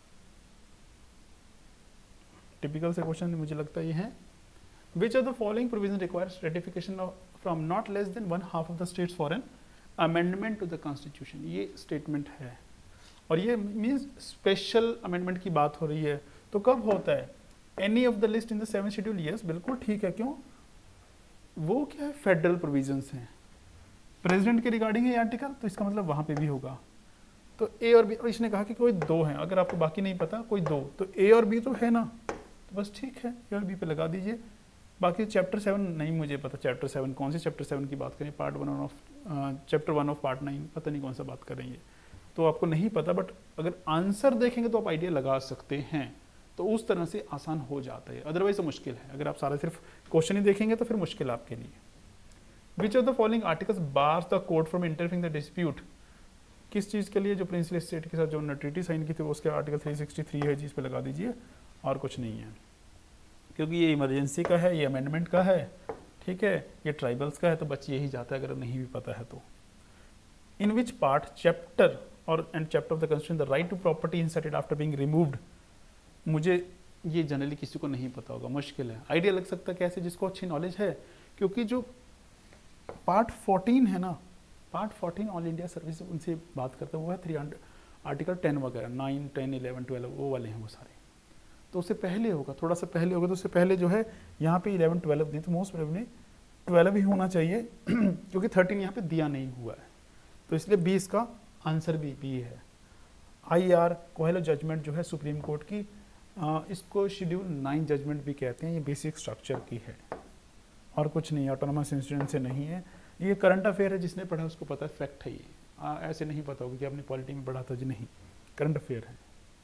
टिपिकल से क्वेश्चन मुझे लगता है ये है, which of the following provision requires ratification from not less than one half of the states for an amendment to the constitution, ये स्टेटमेंट है, और ये मीन्स स्पेशल अमेंडमेंट की बात हो रही है, तो कब होता है, any of the list in the seven schedule, yes बिल्कुल ठीक है, क्यों, वो क्या है, फेडरल प्रोविजंस हैं, प्रेसिडेंट के रिगार्डिंग है ये आर्टिकल, तो इसका मतलब वहाँ पे भी होगा। तो ए और बी, और इसने कहा कि कोई दो हैं, अगर आपको बाकी नहीं पता कोई दो, तो ए और बी तो है ना, तो बस ठीक है, ए और बी पे लगा दीजिए। बाकी चैप्टर सेवन नहीं मुझे पता, चैप्टर सेवन कौन से चैप्टर सेवन की बात करें, part one of chapter one of part nine, पता नहीं कौन सा बात कर रही है, तो आपको नहीं पता, बट अगर आंसर देखेंगे तो आप आइडिया लगा सकते हैं, तो उस तरह से आसान हो जाता है, अदरवाइज तो मुश्किल है, अगर आप सारा सिर्फ क्वेश्चन ही देखेंगे तो फिर मुश्किल आपके लिए। Which of the following articles bars the court from interfering the dispute, किस चीज़ के लिए, जो प्रिंसिपल स्टेट के साथ जो ट्रीटी साइन की थी उसके आर्टिकल थ्री सिक्सटी थ्री है, जिस पे लगा दीजिए, और कुछ नहीं है, क्योंकि ये इमरजेंसी का है, ये अमेंडमेंट का है, ठीक है, ये ट्राइबल्स का है, तो बच यही जाता है अगर नहीं भी पता है तो। इन विच पार्ट चैप्टर और and chapter of the constitution the right to property inserted after being removed, मुझे ये जनरली किसी को नहीं पता होगा, मुश्किल है, आइडिया लग सकता है कैसे, जिसको अच्छी नॉलेज है, क्योंकि जो पार्ट फोर्टीन है ना, part fourteen all India service उनसे बात करते हैं, वो है थ्री हंड्रेड आर्टिकल टेन वगैरह, नाइन टेन इलेवन ट्वेल्व वो वाले हैं वो सारे, तो उससे पहले होगा, थोड़ा सा पहले होगा, तो उससे पहले जो है यहाँ पे इलेवन ट्वेल्व दी, तो मोस्ट प्रोबेबली ट्वेल्व ही होना चाहिए क्योंकि थर्टीन यहाँ पे दिया नहीं हुआ है, तो इसलिए बी इसका आंसर भी बी है। आई आर कोहेलो जजमेंट जो है सुप्रीम कोर्ट की, आ, इसको शेड्यूल नाइन जजमेंट भी कहते हैं, ये बेसिक स्ट्रक्चर की है और कुछ नहीं, ऑटोनोमस इंस्टीट्यूशन से नहीं है, ये करंट अफेयर है, जिसने पढ़ा उसको पता है, फैक्ट है ये, आ, ऐसे नहीं पता होगा कि आपने पॉलिटी में पढ़ा था जी, नहीं, करंट अफेयर है।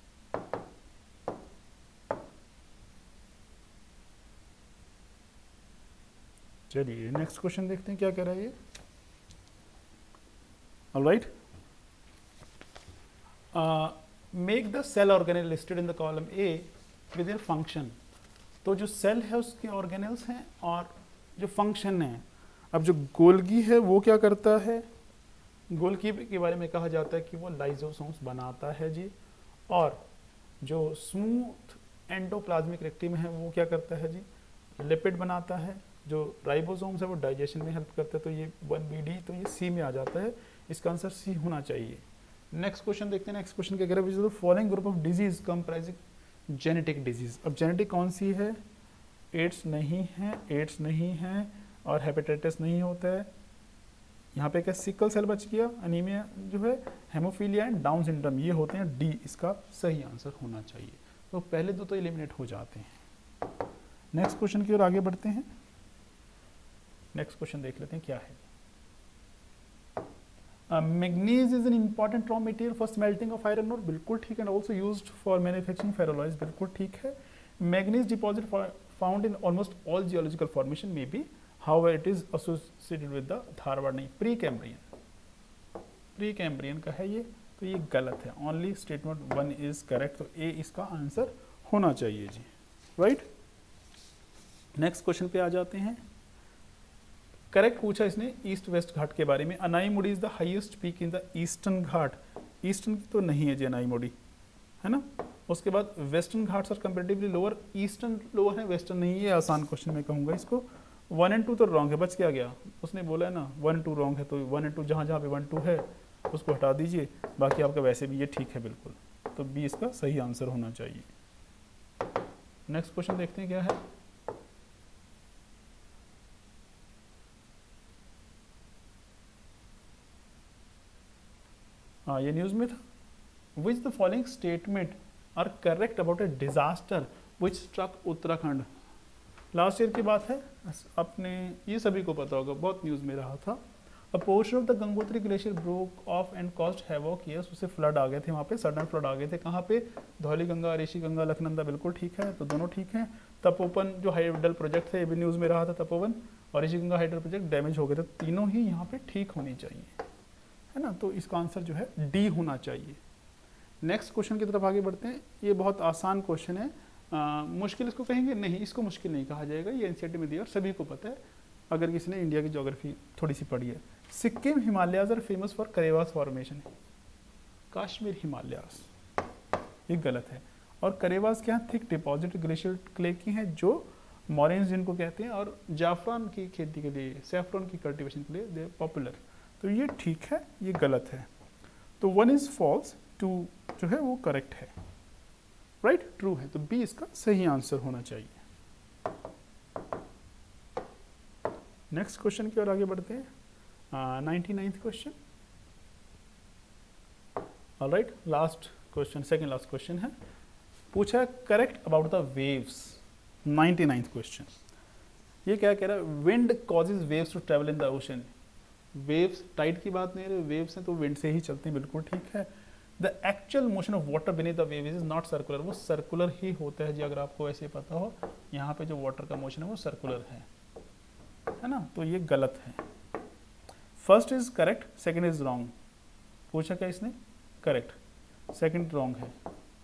चलिए नेक्स्ट क्वेश्चन देखते हैं क्या कह रहा है ये। All right, make the cell organelle listed in the column A with their function, तो जो सेल है उसके ऑर्गेनेल्स हैं और जो फंक्शन है, अब जो गोल्गी है वो क्या करता है, गोल्गी के बारे में कहा जाता है कि वो लाइजोसोम्स बनाता है जी, और जो स्मूथ एंडोप्लाज्मिक रेक्टिम है वो क्या करता है जी, लिपिड बनाता है, जो राइबोसोम्स है वो डाइजेशन में हेल्प करता है, तो ये वन बी डी, तो ये सी में आ जाता है, इसका आंसर सी होना चाहिए। नेक्स्ट क्वेश्चन देखते हैं, नेक्स्ट क्वेश्चन क्या कह रहा है, following group of disease comprising genetic disease, अब जेनेटिक कौन सी है, एड्स नहीं है, एड्स नहीं है और हेपेटाइटिस नहीं होता है, यहाँ पे क्या सिकल सेल बच गया, अनीमिया जो है, हेमोफीलिया एंड डाउन सिंड्रोम, ये होते हैं, डी इसका सही आंसर होना चाहिए, तो पहले दो तो एलिमिनेट हो जाते हैं। नेक्स्ट क्वेश्चन की ओर आगे बढ़ते हैं, नेक्स्ट क्वेश्चन देख लेते हैं क्या है। Manganese is an important raw material for smelting of iron ore, बिल्कुल ठीक है, and also used for manufacturing ferroalloys, बिल्कुल ठीक है। Manganese deposit found in almost all geological formation may be, however it is associated with the Dharwar, नहीं, pre Cambrian, pre Cambrian का है ये, तो ये गलत है, only statement one is correct, तो ए इसका आंसर होना चाहिए जी, राइट। नेक्स्ट क्वेश्चन पे आ जाते हैं, करेक्ट पूछा इसने ईस्ट वेस्ट घाट के बारे में, Anamudi is the highest peak in the eastern ghat, eastern की तो नहीं है जी अनाईमुडी, है ना, उसके बाद western Ghats are comparatively lower, eastern lower है, वेस्टर्न नहीं है, आसान क्वेश्चन में कहूँगा इसको। वन एंड टू तो रॉन्ग है, बच क्या गया, उसने बोला है ना वन टू रॉन्ग है, तो वन एंड टू जहाँ जहाँ पे वन टू है उसको हटा दीजिए, बाकी आपका वैसे भी ये ठीक है बिल्कुल, तो बी इसका सही आंसर होना चाहिए। नेक्स्ट क्वेश्चन देखते हैं क्या है। हाँ ये न्यूज़ में था, which the following statement are correct about a disaster which struck Uttarakhand, last year की बात है, अपने ये सभी को पता होगा, बहुत न्यूज़ में रहा था। A portion of the Gangotri glacier broke off and caused havoc, yes, उससे फ्लड आ गए थे वहाँ पे, सडन फ्लड आ गए थे। कहाँ पे? धौली गंगा, ऋषि गंगा, लखनंदा, बिल्कुल ठीक है, तो दोनों ठीक हैं। तपोवन जो हाइडल प्रोजेक्ट थे, ये भी न्यूज़ में रहा था, तपोवन और Rishi Ganga hydel project damage हो गए थे, तीनों ही यहाँ पे ठीक होनी चाहिए, है ना। तो इसका आंसर जो है डी होना चाहिए। नेक्स्ट क्वेश्चन की तरफ आगे बढ़ते हैं। ये बहुत आसान क्वेश्चन है, आ, मुश्किल इसको कहेंगे नहीं, इसको मुश्किल नहीं कहा जाएगा, ये एनसीईआरटी में दिया और सभी को पता है अगर किसी ने इंडिया की ज्योग्राफी थोड़ी सी पढ़ी है। Sikkim Himalayas are famous for karewas formation, Kashmir Himalayas, ये गलत है। और करेवास क्या है? थिक डिपॉजिट ग्लेशियर क्ले की हैं, जो मॉरेन्स जिनको कहते हैं, और जाफरान की खेती के लिए, सैफरन की कल्टीवेशन के लिए दे पॉपुलर। तो ये ठीक है, ये गलत है। तो वन इज फॉल्स, टू जो है वो करेक्ट है, राइट right? ट्रू है, तो बी इसका सही आंसर होना चाहिए। नेक्स्ट क्वेश्चन की ओर आगे बढ़ते हैं। Ninety ninth question, alright, last question, second last question है। पूछा है correct about the waves, ninety ninth question. ये क्या कह रहा है? Wind causes waves to travel in the ocean. Waves, tide की बात नहीं है, वेव्स हैं तो विंड से ही चलती हैं, बिल्कुल ठीक है। The actual motion of water beneath the wave is not circular, वो सर्कुलर ही होता है जी, अगर आपको ऐसे पता हो। यहाँ पे जो वाटर का मोशन है वो सर्कुलर है, है ना, तो ये गलत है। First is correct, second is wrong. पूछा क्या इसने? करेक्ट, सेकंड रॉन्ग है,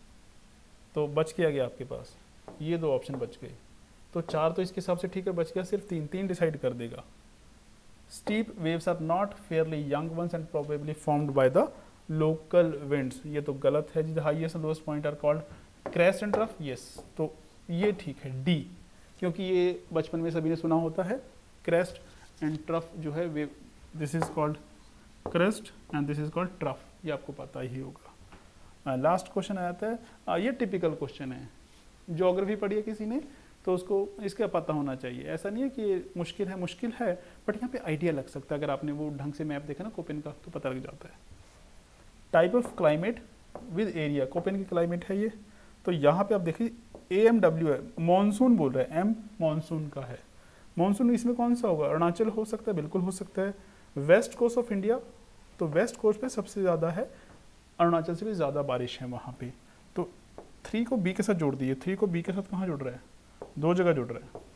तो बच के आ गया आपके पास, ये दो ऑप्शन बच गए। तो चार तो इसके हिसाब से ठीक है, बच गया सिर्फ तीन, तीन डिसाइड कर देगा। Steep waves are not fairly young once and probably formed by the local winds, ये तो गलत है जी। The highest and lowest point are called crest and trough, yes, तो ये ठीक है डी, क्योंकि ये बचपन में सभी ने सुना होता है। क्रेस्ट एंड ट्रफ जो है वे, this is called crest and this is called trough, ये आपको पता ही होगा। लास्ट uh, क्वेश्चन आता है, uh, ये टिपिकल क्वेश्चन है, ज्योग्राफी पढ़ी है किसी ने तो उसको इसका पता होना चाहिए। ऐसा नहीं है कि ये मुश्किल है, मुश्किल है बट यहाँ पे आइडिया लग सकता है, अगर आपने वो ढंग से मैप देखा ना कोपेन का तो पता लग जाता है। Type of climate with area, Koppen की क्लाइमेट है ये, तो यहाँ पे आप देखिए ए एम डब्ल्यू है, मानसून बोल रहा है, एम मानसून का है। मानसून इसमें कौन सा होगा? अरुणाचल हो सकता है, बिल्कुल हो सकता है। वेस्ट कोस्ट ऑफ इंडिया, तो वेस्ट कोस्ट पे सबसे ज़्यादा है, अरुणाचल से भी ज़्यादा बारिश है वहाँ पे। तो थ्री को बी के साथ जोड़ दिए, थ्री को बी के साथ कहाँ जुड़ रहा है? दो जगह जुड़ रहा है।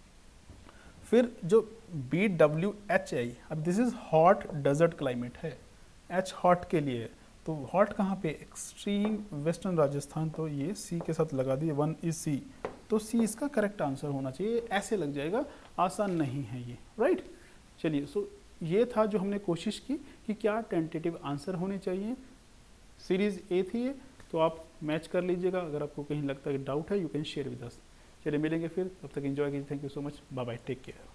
फिर जो बी डब्ल्यू एच आई, अब this is hot desert climate है, एच हॉट के लिए, तो हॉट कहाँ पे? एक्सट्रीम वेस्टर्न राजस्थान, तो ये सी के साथ लगा दिए, वन इज सी, तो सी इसका करेक्ट आंसर होना चाहिए। ऐसे लग जाएगा, आसान नहीं है ये, राइट right? चलिए, सो ये था जो हमने कोशिश की कि क्या टेंटेटिव आंसर होने चाहिए। सीरीज ए थी ये, तो आप मैच कर लीजिएगा, अगर आपको कहीं लगता है कि डाउट है you can share with us. चलिए मिलेंगे फिर, तब तक एंजॉय कीजिए, thank you so much, bye bye, take care.